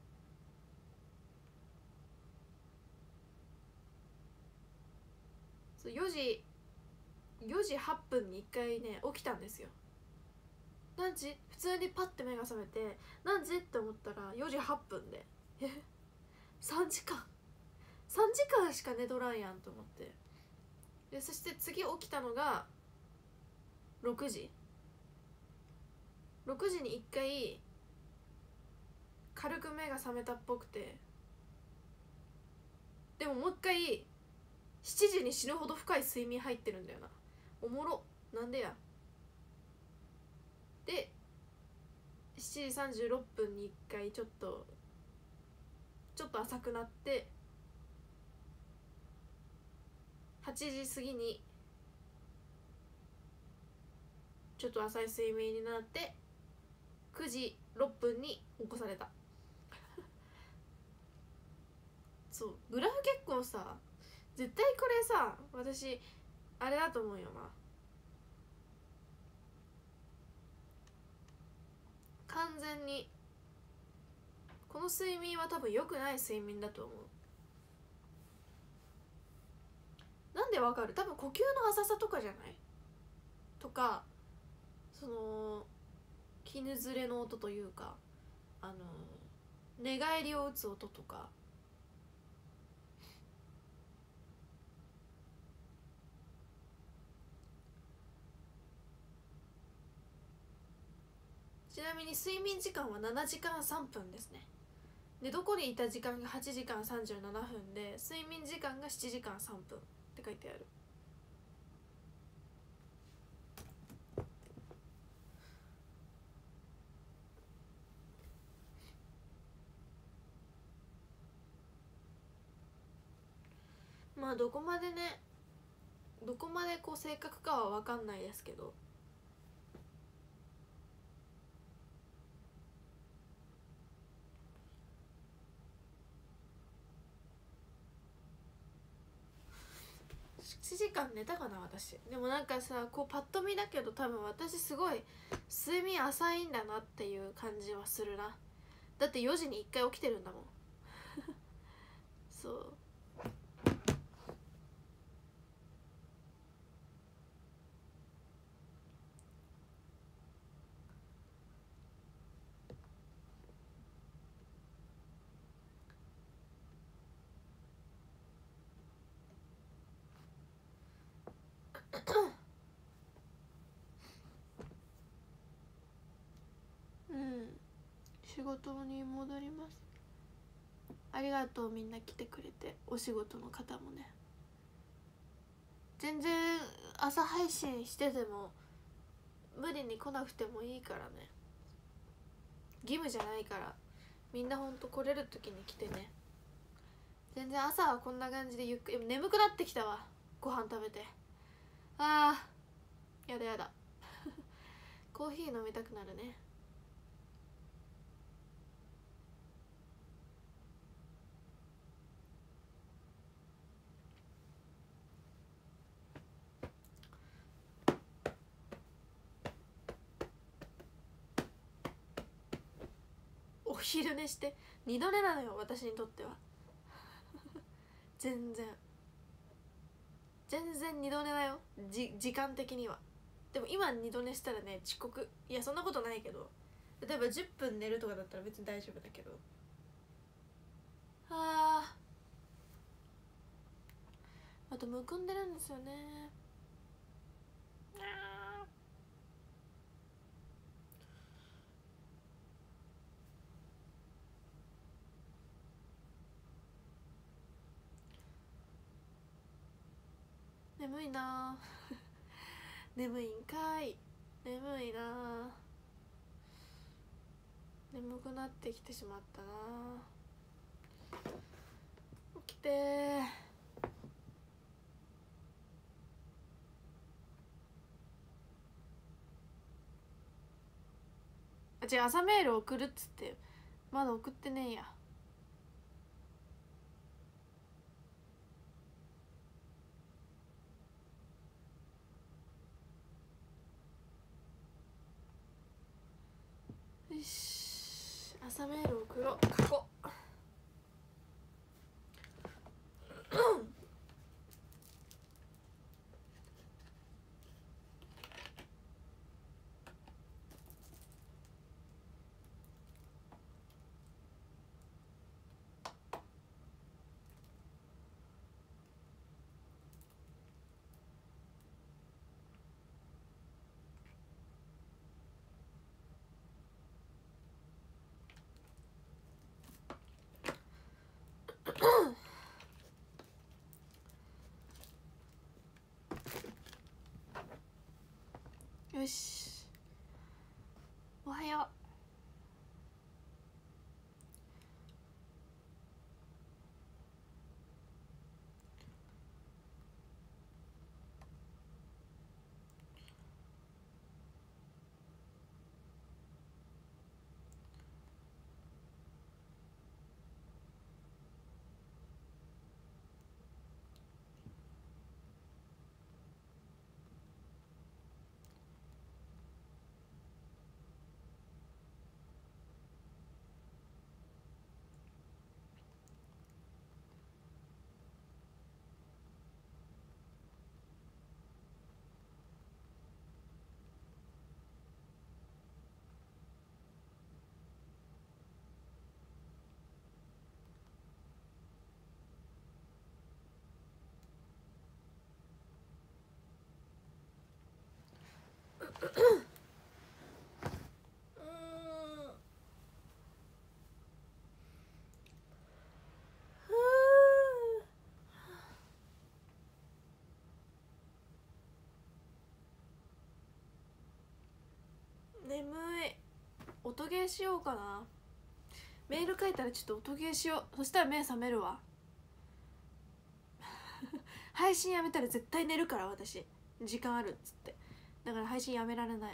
そうよじよじはっぷんにいっかいね起きたんですよ。何時？普通にパッて目が覚めて何時って思ったらよじはっぷんでえさんじかんさんじかんしか寝とらんやんと思って、でそして次起きたのがろくじろくじにいっかい軽く目が覚めたっぽくて、でももう一回しちじに死ぬほど深い睡眠入ってるんだよな。おもろなんでや。でしちじさんじゅうろっぷんにいっかいちょっとちょっと浅くなってはちじ過ぎにちょっと浅い睡眠になってくじろっぷんに起こされたそうグラフ結構さ絶対これさ私あれだと思うよな。完全にこの睡眠は多分良くない睡眠だと思う。なんでわかる？多分呼吸の浅さとかじゃない？とかその絹ずれの音というかあの寝返りを打つ音とかちなみに睡眠時間はななじかんさんぷんですね。でどこにいた時間がはちじかんさんじゅうななふんで睡眠時間がしちじかんさんぷんって書いてある。まあどこまでねどこまでこう正確かは分かんないですけど、しちじかん寝たかな私。でもなんかさこうパッと見だけど多分私すごい睡眠浅いんだなっていう感じはするな。だってよじにいっかい起きてるんだもんそう。うん、仕事に戻ります。ありがとうみんな来てくれて、お仕事の方もね。全然朝配信してても無理に来なくてもいいからね。義務じゃないからみんなほんと来れる時に来てね。全然朝はこんな感じでゆっくり。眠くなってきたわ、ご飯食べて。あーやだやだコーヒー飲みたくなるね。お昼寝して二度寝なのよ私にとっては全然全然二度寝だよ、じ時間的には。でも今二度寝したらね遅刻。いやそんなことないけど、例えばじゅっぷん寝るとかだったら別に大丈夫だけど。あーあとむくんでるんですよね。眠いな眠いんかい。眠いな眠くなってきてしまったな。起きてー。あ違う、朝メール送るっつってまだ送ってねえや。よし朝メール送ろう。書こうよしおはよう。うい。音ゲーしようかな。メール書いたらちょっと音ゲーしよう。そしたら目覚めるわ配信やめたら絶対寝るから私、時間あるっつって。だから配信やめられない。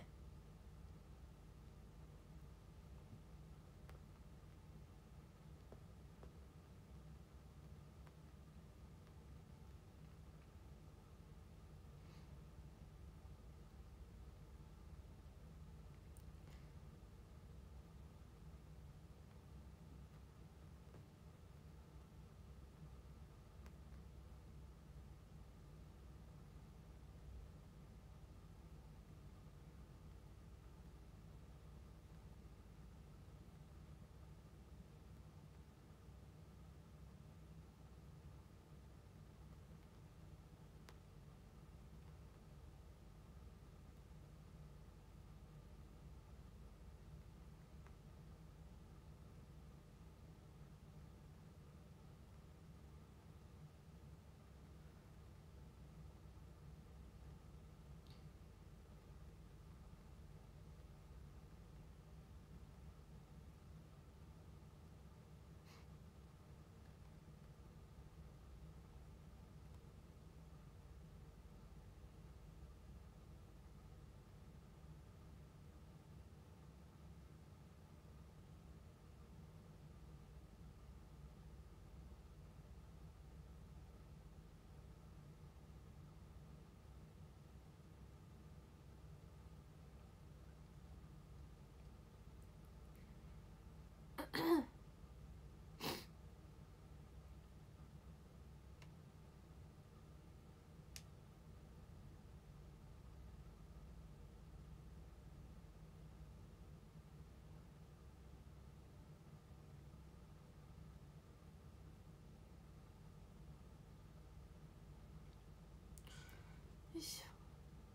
よいしょ。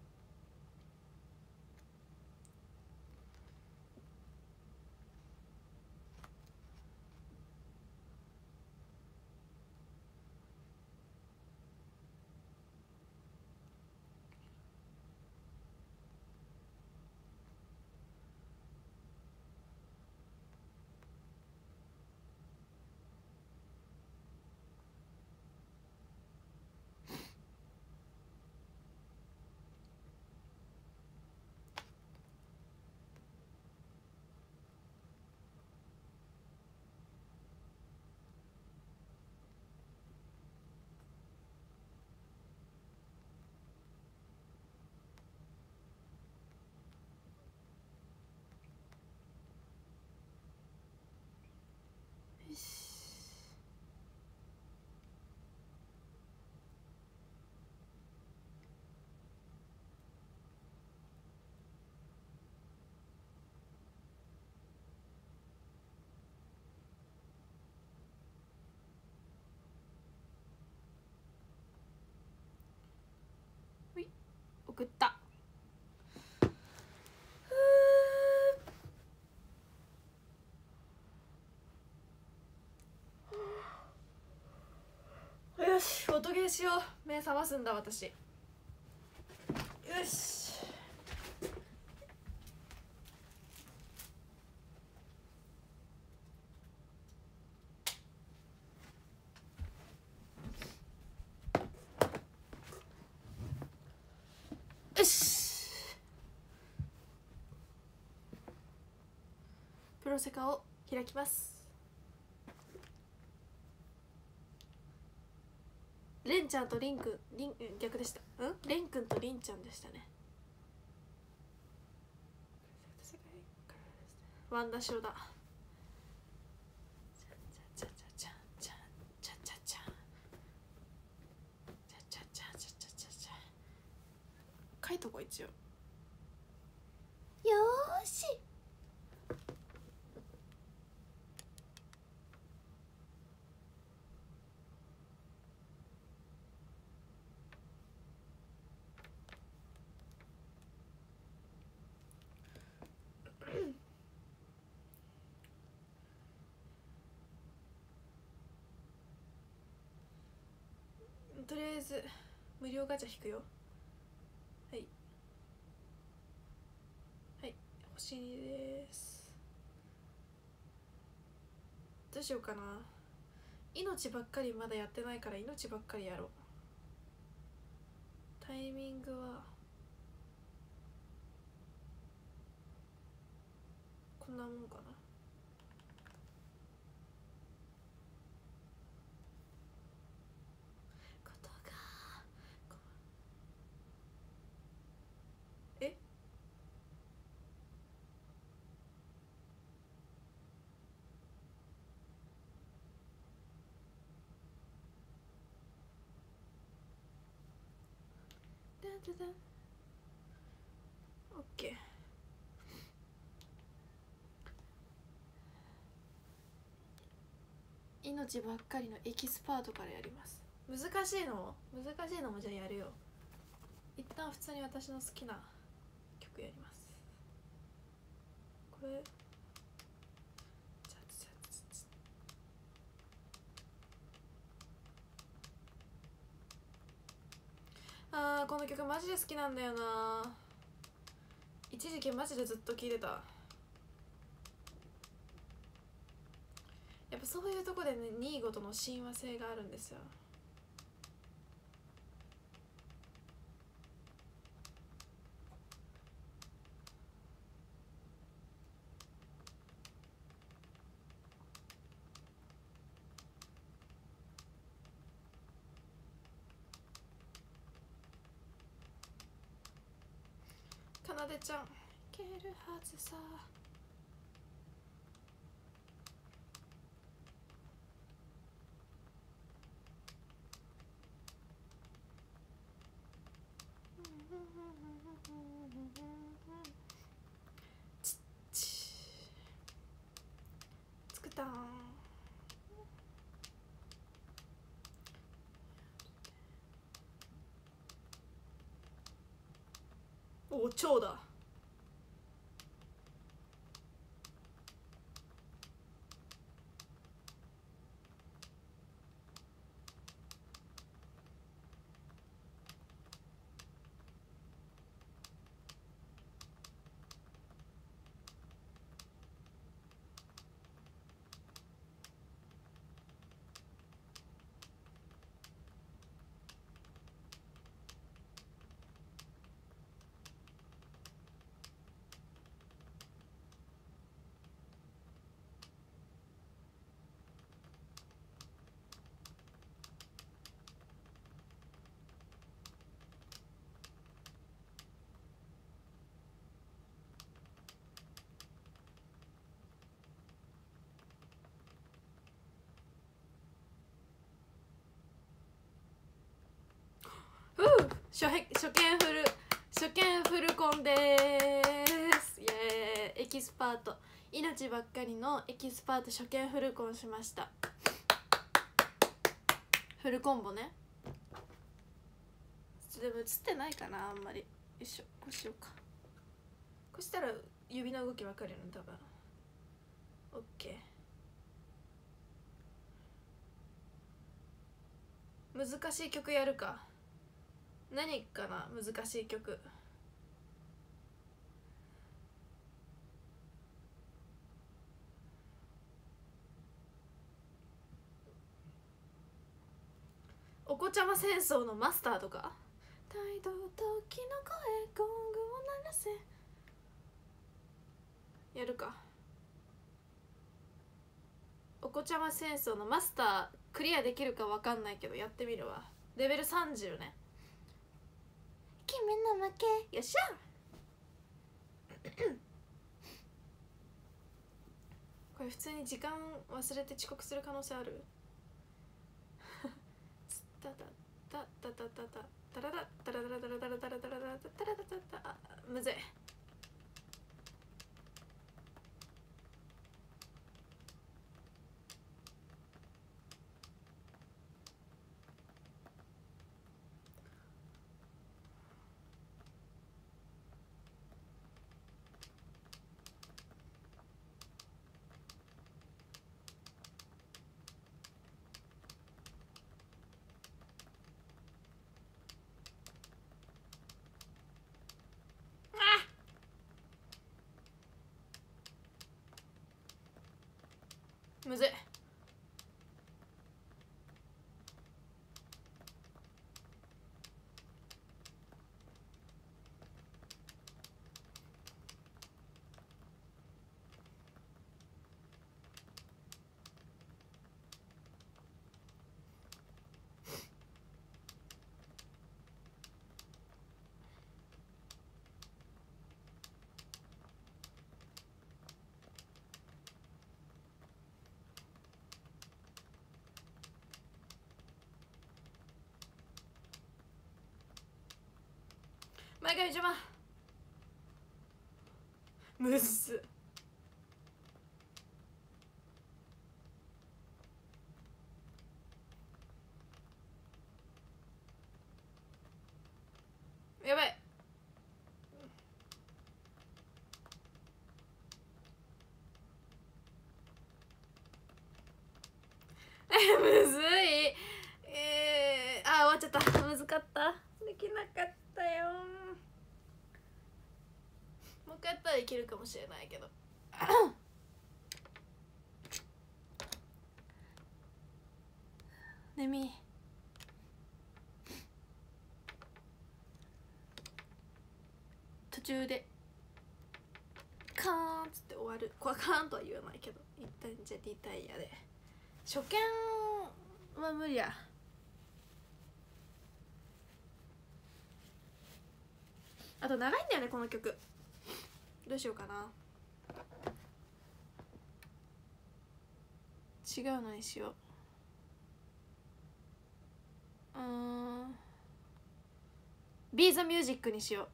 よし。ほい、送った。よし、音ゲーしよう。目覚ますんだ私。よし。よし。プロセカを開きます。レンちゃんとリンくん、リン、逆でした。うん？レンくんとリンちゃんでしたね。ワンダショだ。書いとこう一応。よーし。とりあえず無料ガチャ引くよ。はいはい、欲ししにです。どうしようかな。命ばっかりまだやってないから命ばっかりやろう。タイミングはこんなもんかな。ことがえだだだオッケー。命ばっかりのエキスパートからやります。難しいの難しいのもじゃあやるよ。一旦普通に私の好きな曲やります。これあーこの曲マジで好きなんだよな。一時期マジでずっと聴いてた。やっぱそういうとこでねニーゴとの親和性があるんですよ。かなでちゃんいけるはずさ。ちっち作ったん。おお超だ。初初見フル初見フルコンでーす。イエーイ。エキスパート命ばっかりのエキスパート初見フルコンしました。フルコンボね。でも映ってないかなあんまり。よいしょこうしようか。こうしたら指の動きわかるよね多分。オッケー。難しい曲やるか。何かな難しい曲。お子ちゃま戦争のマスターとか。態度時の声ゴングを鳴らせやるか。お子ちゃま戦争のマスタークリアできるかわかんないけどやってみるわ。レベルさんじゅうね。君の負けよっしゃこれ普通に時間忘れて遅刻する可能性あるタタタタタタタタララタラタラタラタラタラタラタラタラタラタ。むずい。 むずい。前髪邪魔。むっす。やばい。えむずい。えー、あ終わっちゃった。むずかった。できなかったよ。もう一回やったらいけるかもしれないけどねみ途中でカーンっつって終わる。これカーンとは言わないけど、一旦じゃリタイアで。初見は無理や。あと長いんだよねこの曲。どうしようかな。違うのにしよう。うーんBe the Music にしよ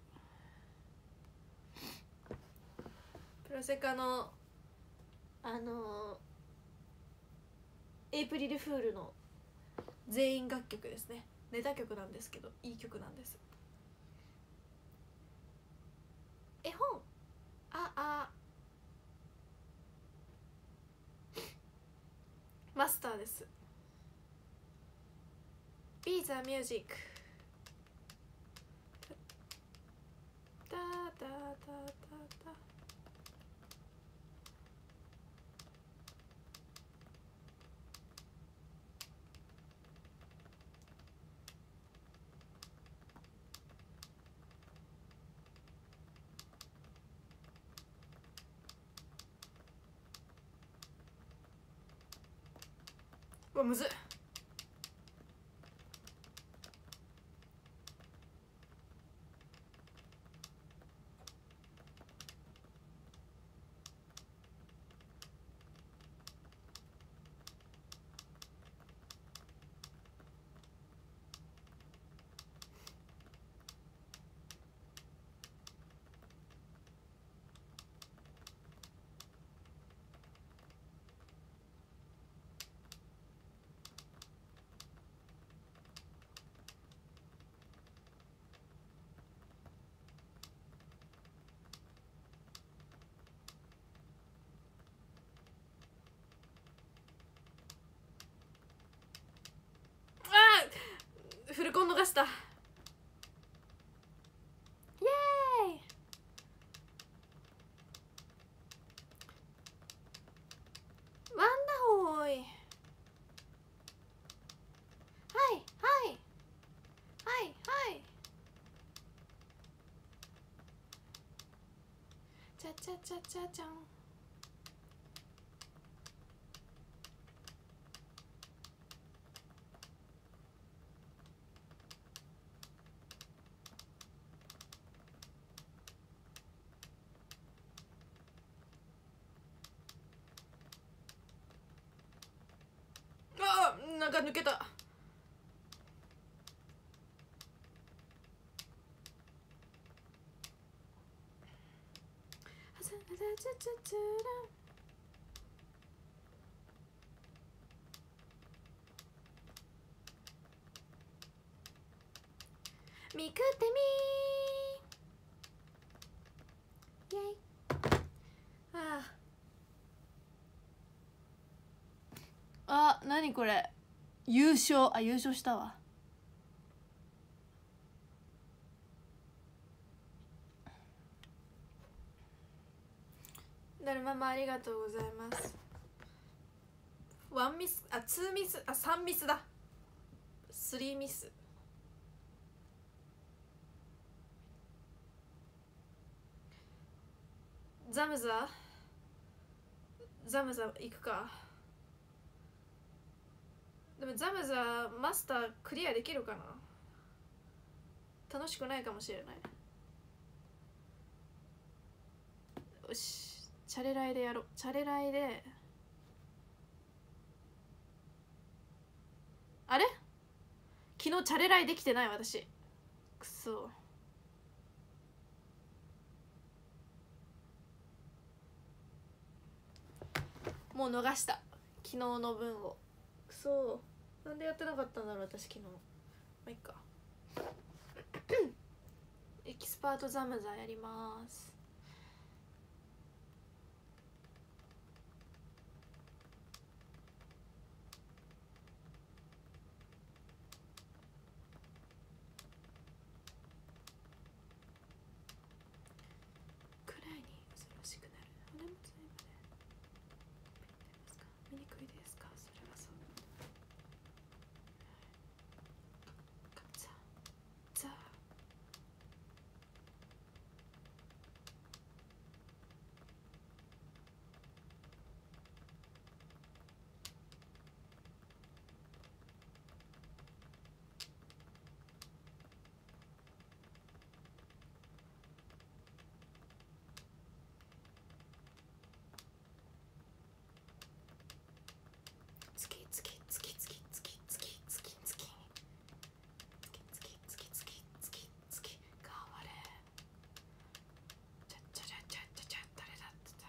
う。プロセカのあのエイプリルフールの全員楽曲ですね。ネタ曲なんですけどいい曲なんです。絵本ああマスターです。 Be the Music。 タタタタタうわむずっ。フルコン逃した。イエーイ。ワンダホーイ。はいはいはいはい。チャチャチャチャチャン。あなんか抜けた。みくってみーイェイ。あああ、なにこれ優勝。あ優勝したわ。だるままありがとうございます。 ワンミス、あツーミス、あスリーミスだ。スリーミス。ザムザザムザ行くか。でもザムザマスタークリアできるかな。楽しくないかもしれない。よし、チャレライでやろう。チャレライで、あれ昨日チャレライできてない私。くそ。もう逃した、昨日の分を。くそ、なんでやってなかったんだろう私昨日。まあいっか。エキスパートザムザやります。くらいに恐ろしくなる。俺もついまで見にくいですか。それはそう。ザザつきつきつきつきつきつきつきつきつきつきつきつきつきつき頑張れ。ちゃちゃちゃちゃちゃちゃ誰だってた。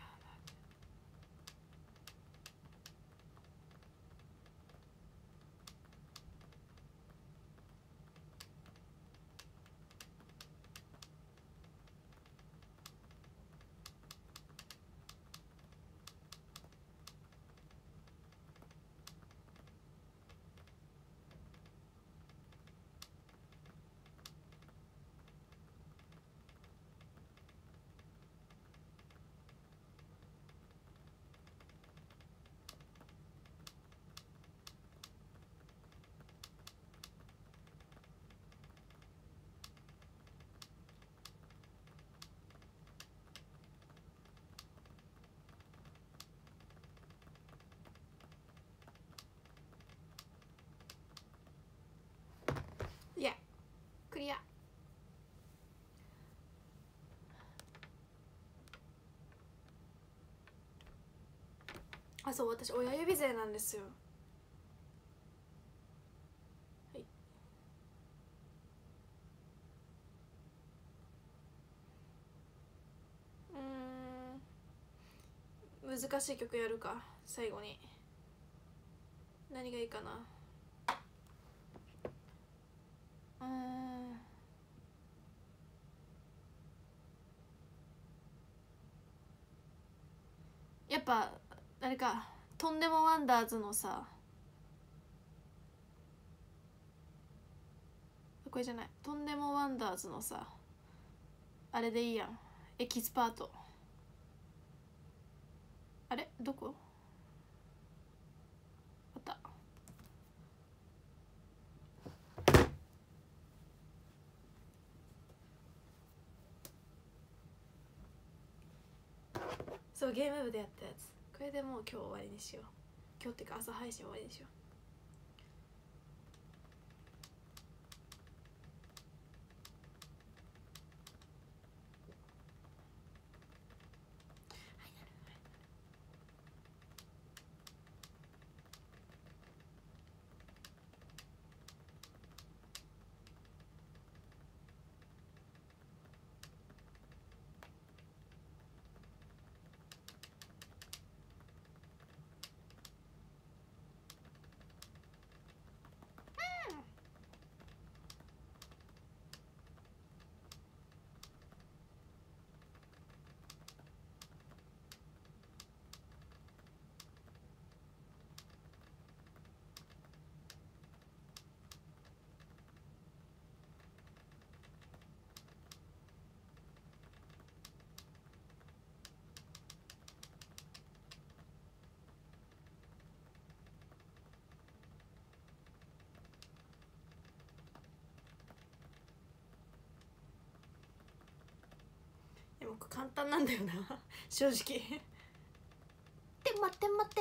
いやクリア。あ、そう、私親指勢なんですよ。はい。うーん、難しい曲やるか。最後に何がいいかな。うーん、やっぱあれか、とんでもワンダーズのさ、これじゃない、とんでもワンダーズのさ、あれでいいやん。エキスパート。あれどこあった。そう、ゲーム部でやったやつ。これでもう今日終わりにしよう。今日ってか朝配信終わりにしよう。 目簡単なんだよな正直で待って待って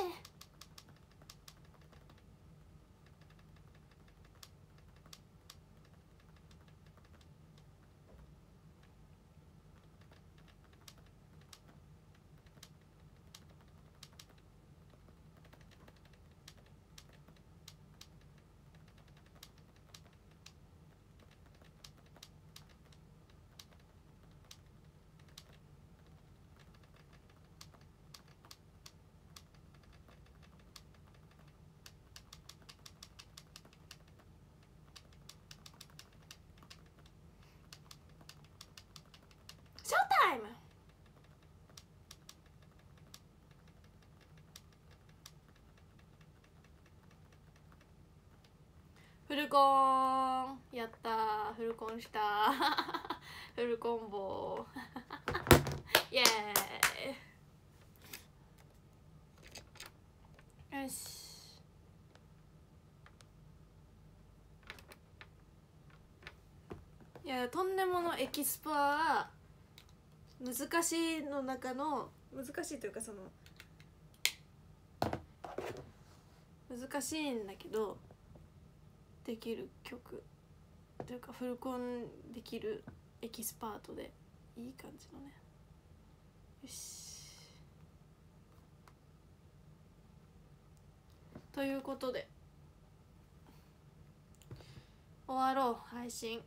ショータイム。フルコーンやったー、フルコンしたフルコンボイエーイ。よし、いやとんでものエキスパは難しいの中の難しいというか、その難しいんだけどできる曲というか、フルコンできるエキスパートでいい感じのね。よし、ということで終わろう配信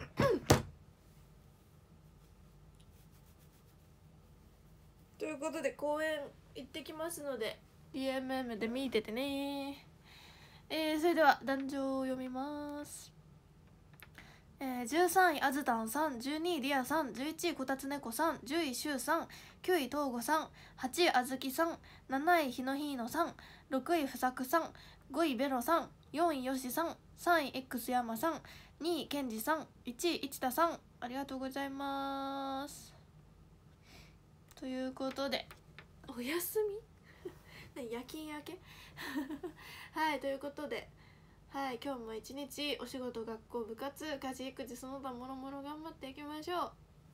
ということで公演行ってきますので ディーエムエム で見ててね。えー、それでは壇上を読みます。えー、じゅうさんいあずたんさん、じゅうにいりあさん、じゅういちいこたつねこさん、じゅういしゅうさん、きゅういとうごさん、はちいあずきさん、なないひのひーのさん、ろくいふさくさん、ごいベロさん、よんいよしさん、さんい X 山さん、にいけんじさん、いちいいちたさん、ありがとうございます。ということでお休み夜勤明けはい、ということで、はい、今日も一日お仕事、学校、部活、家事、育児、その他もろもろ頑張っていきましょう。行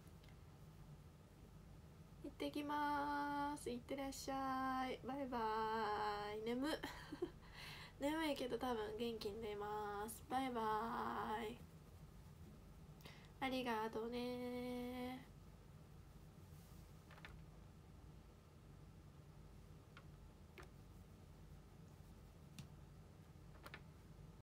ってきます。行ってらっしゃい。バイバーイ。眠眠いけど多分元気に寝ます。バイバーイ。ありがとうね。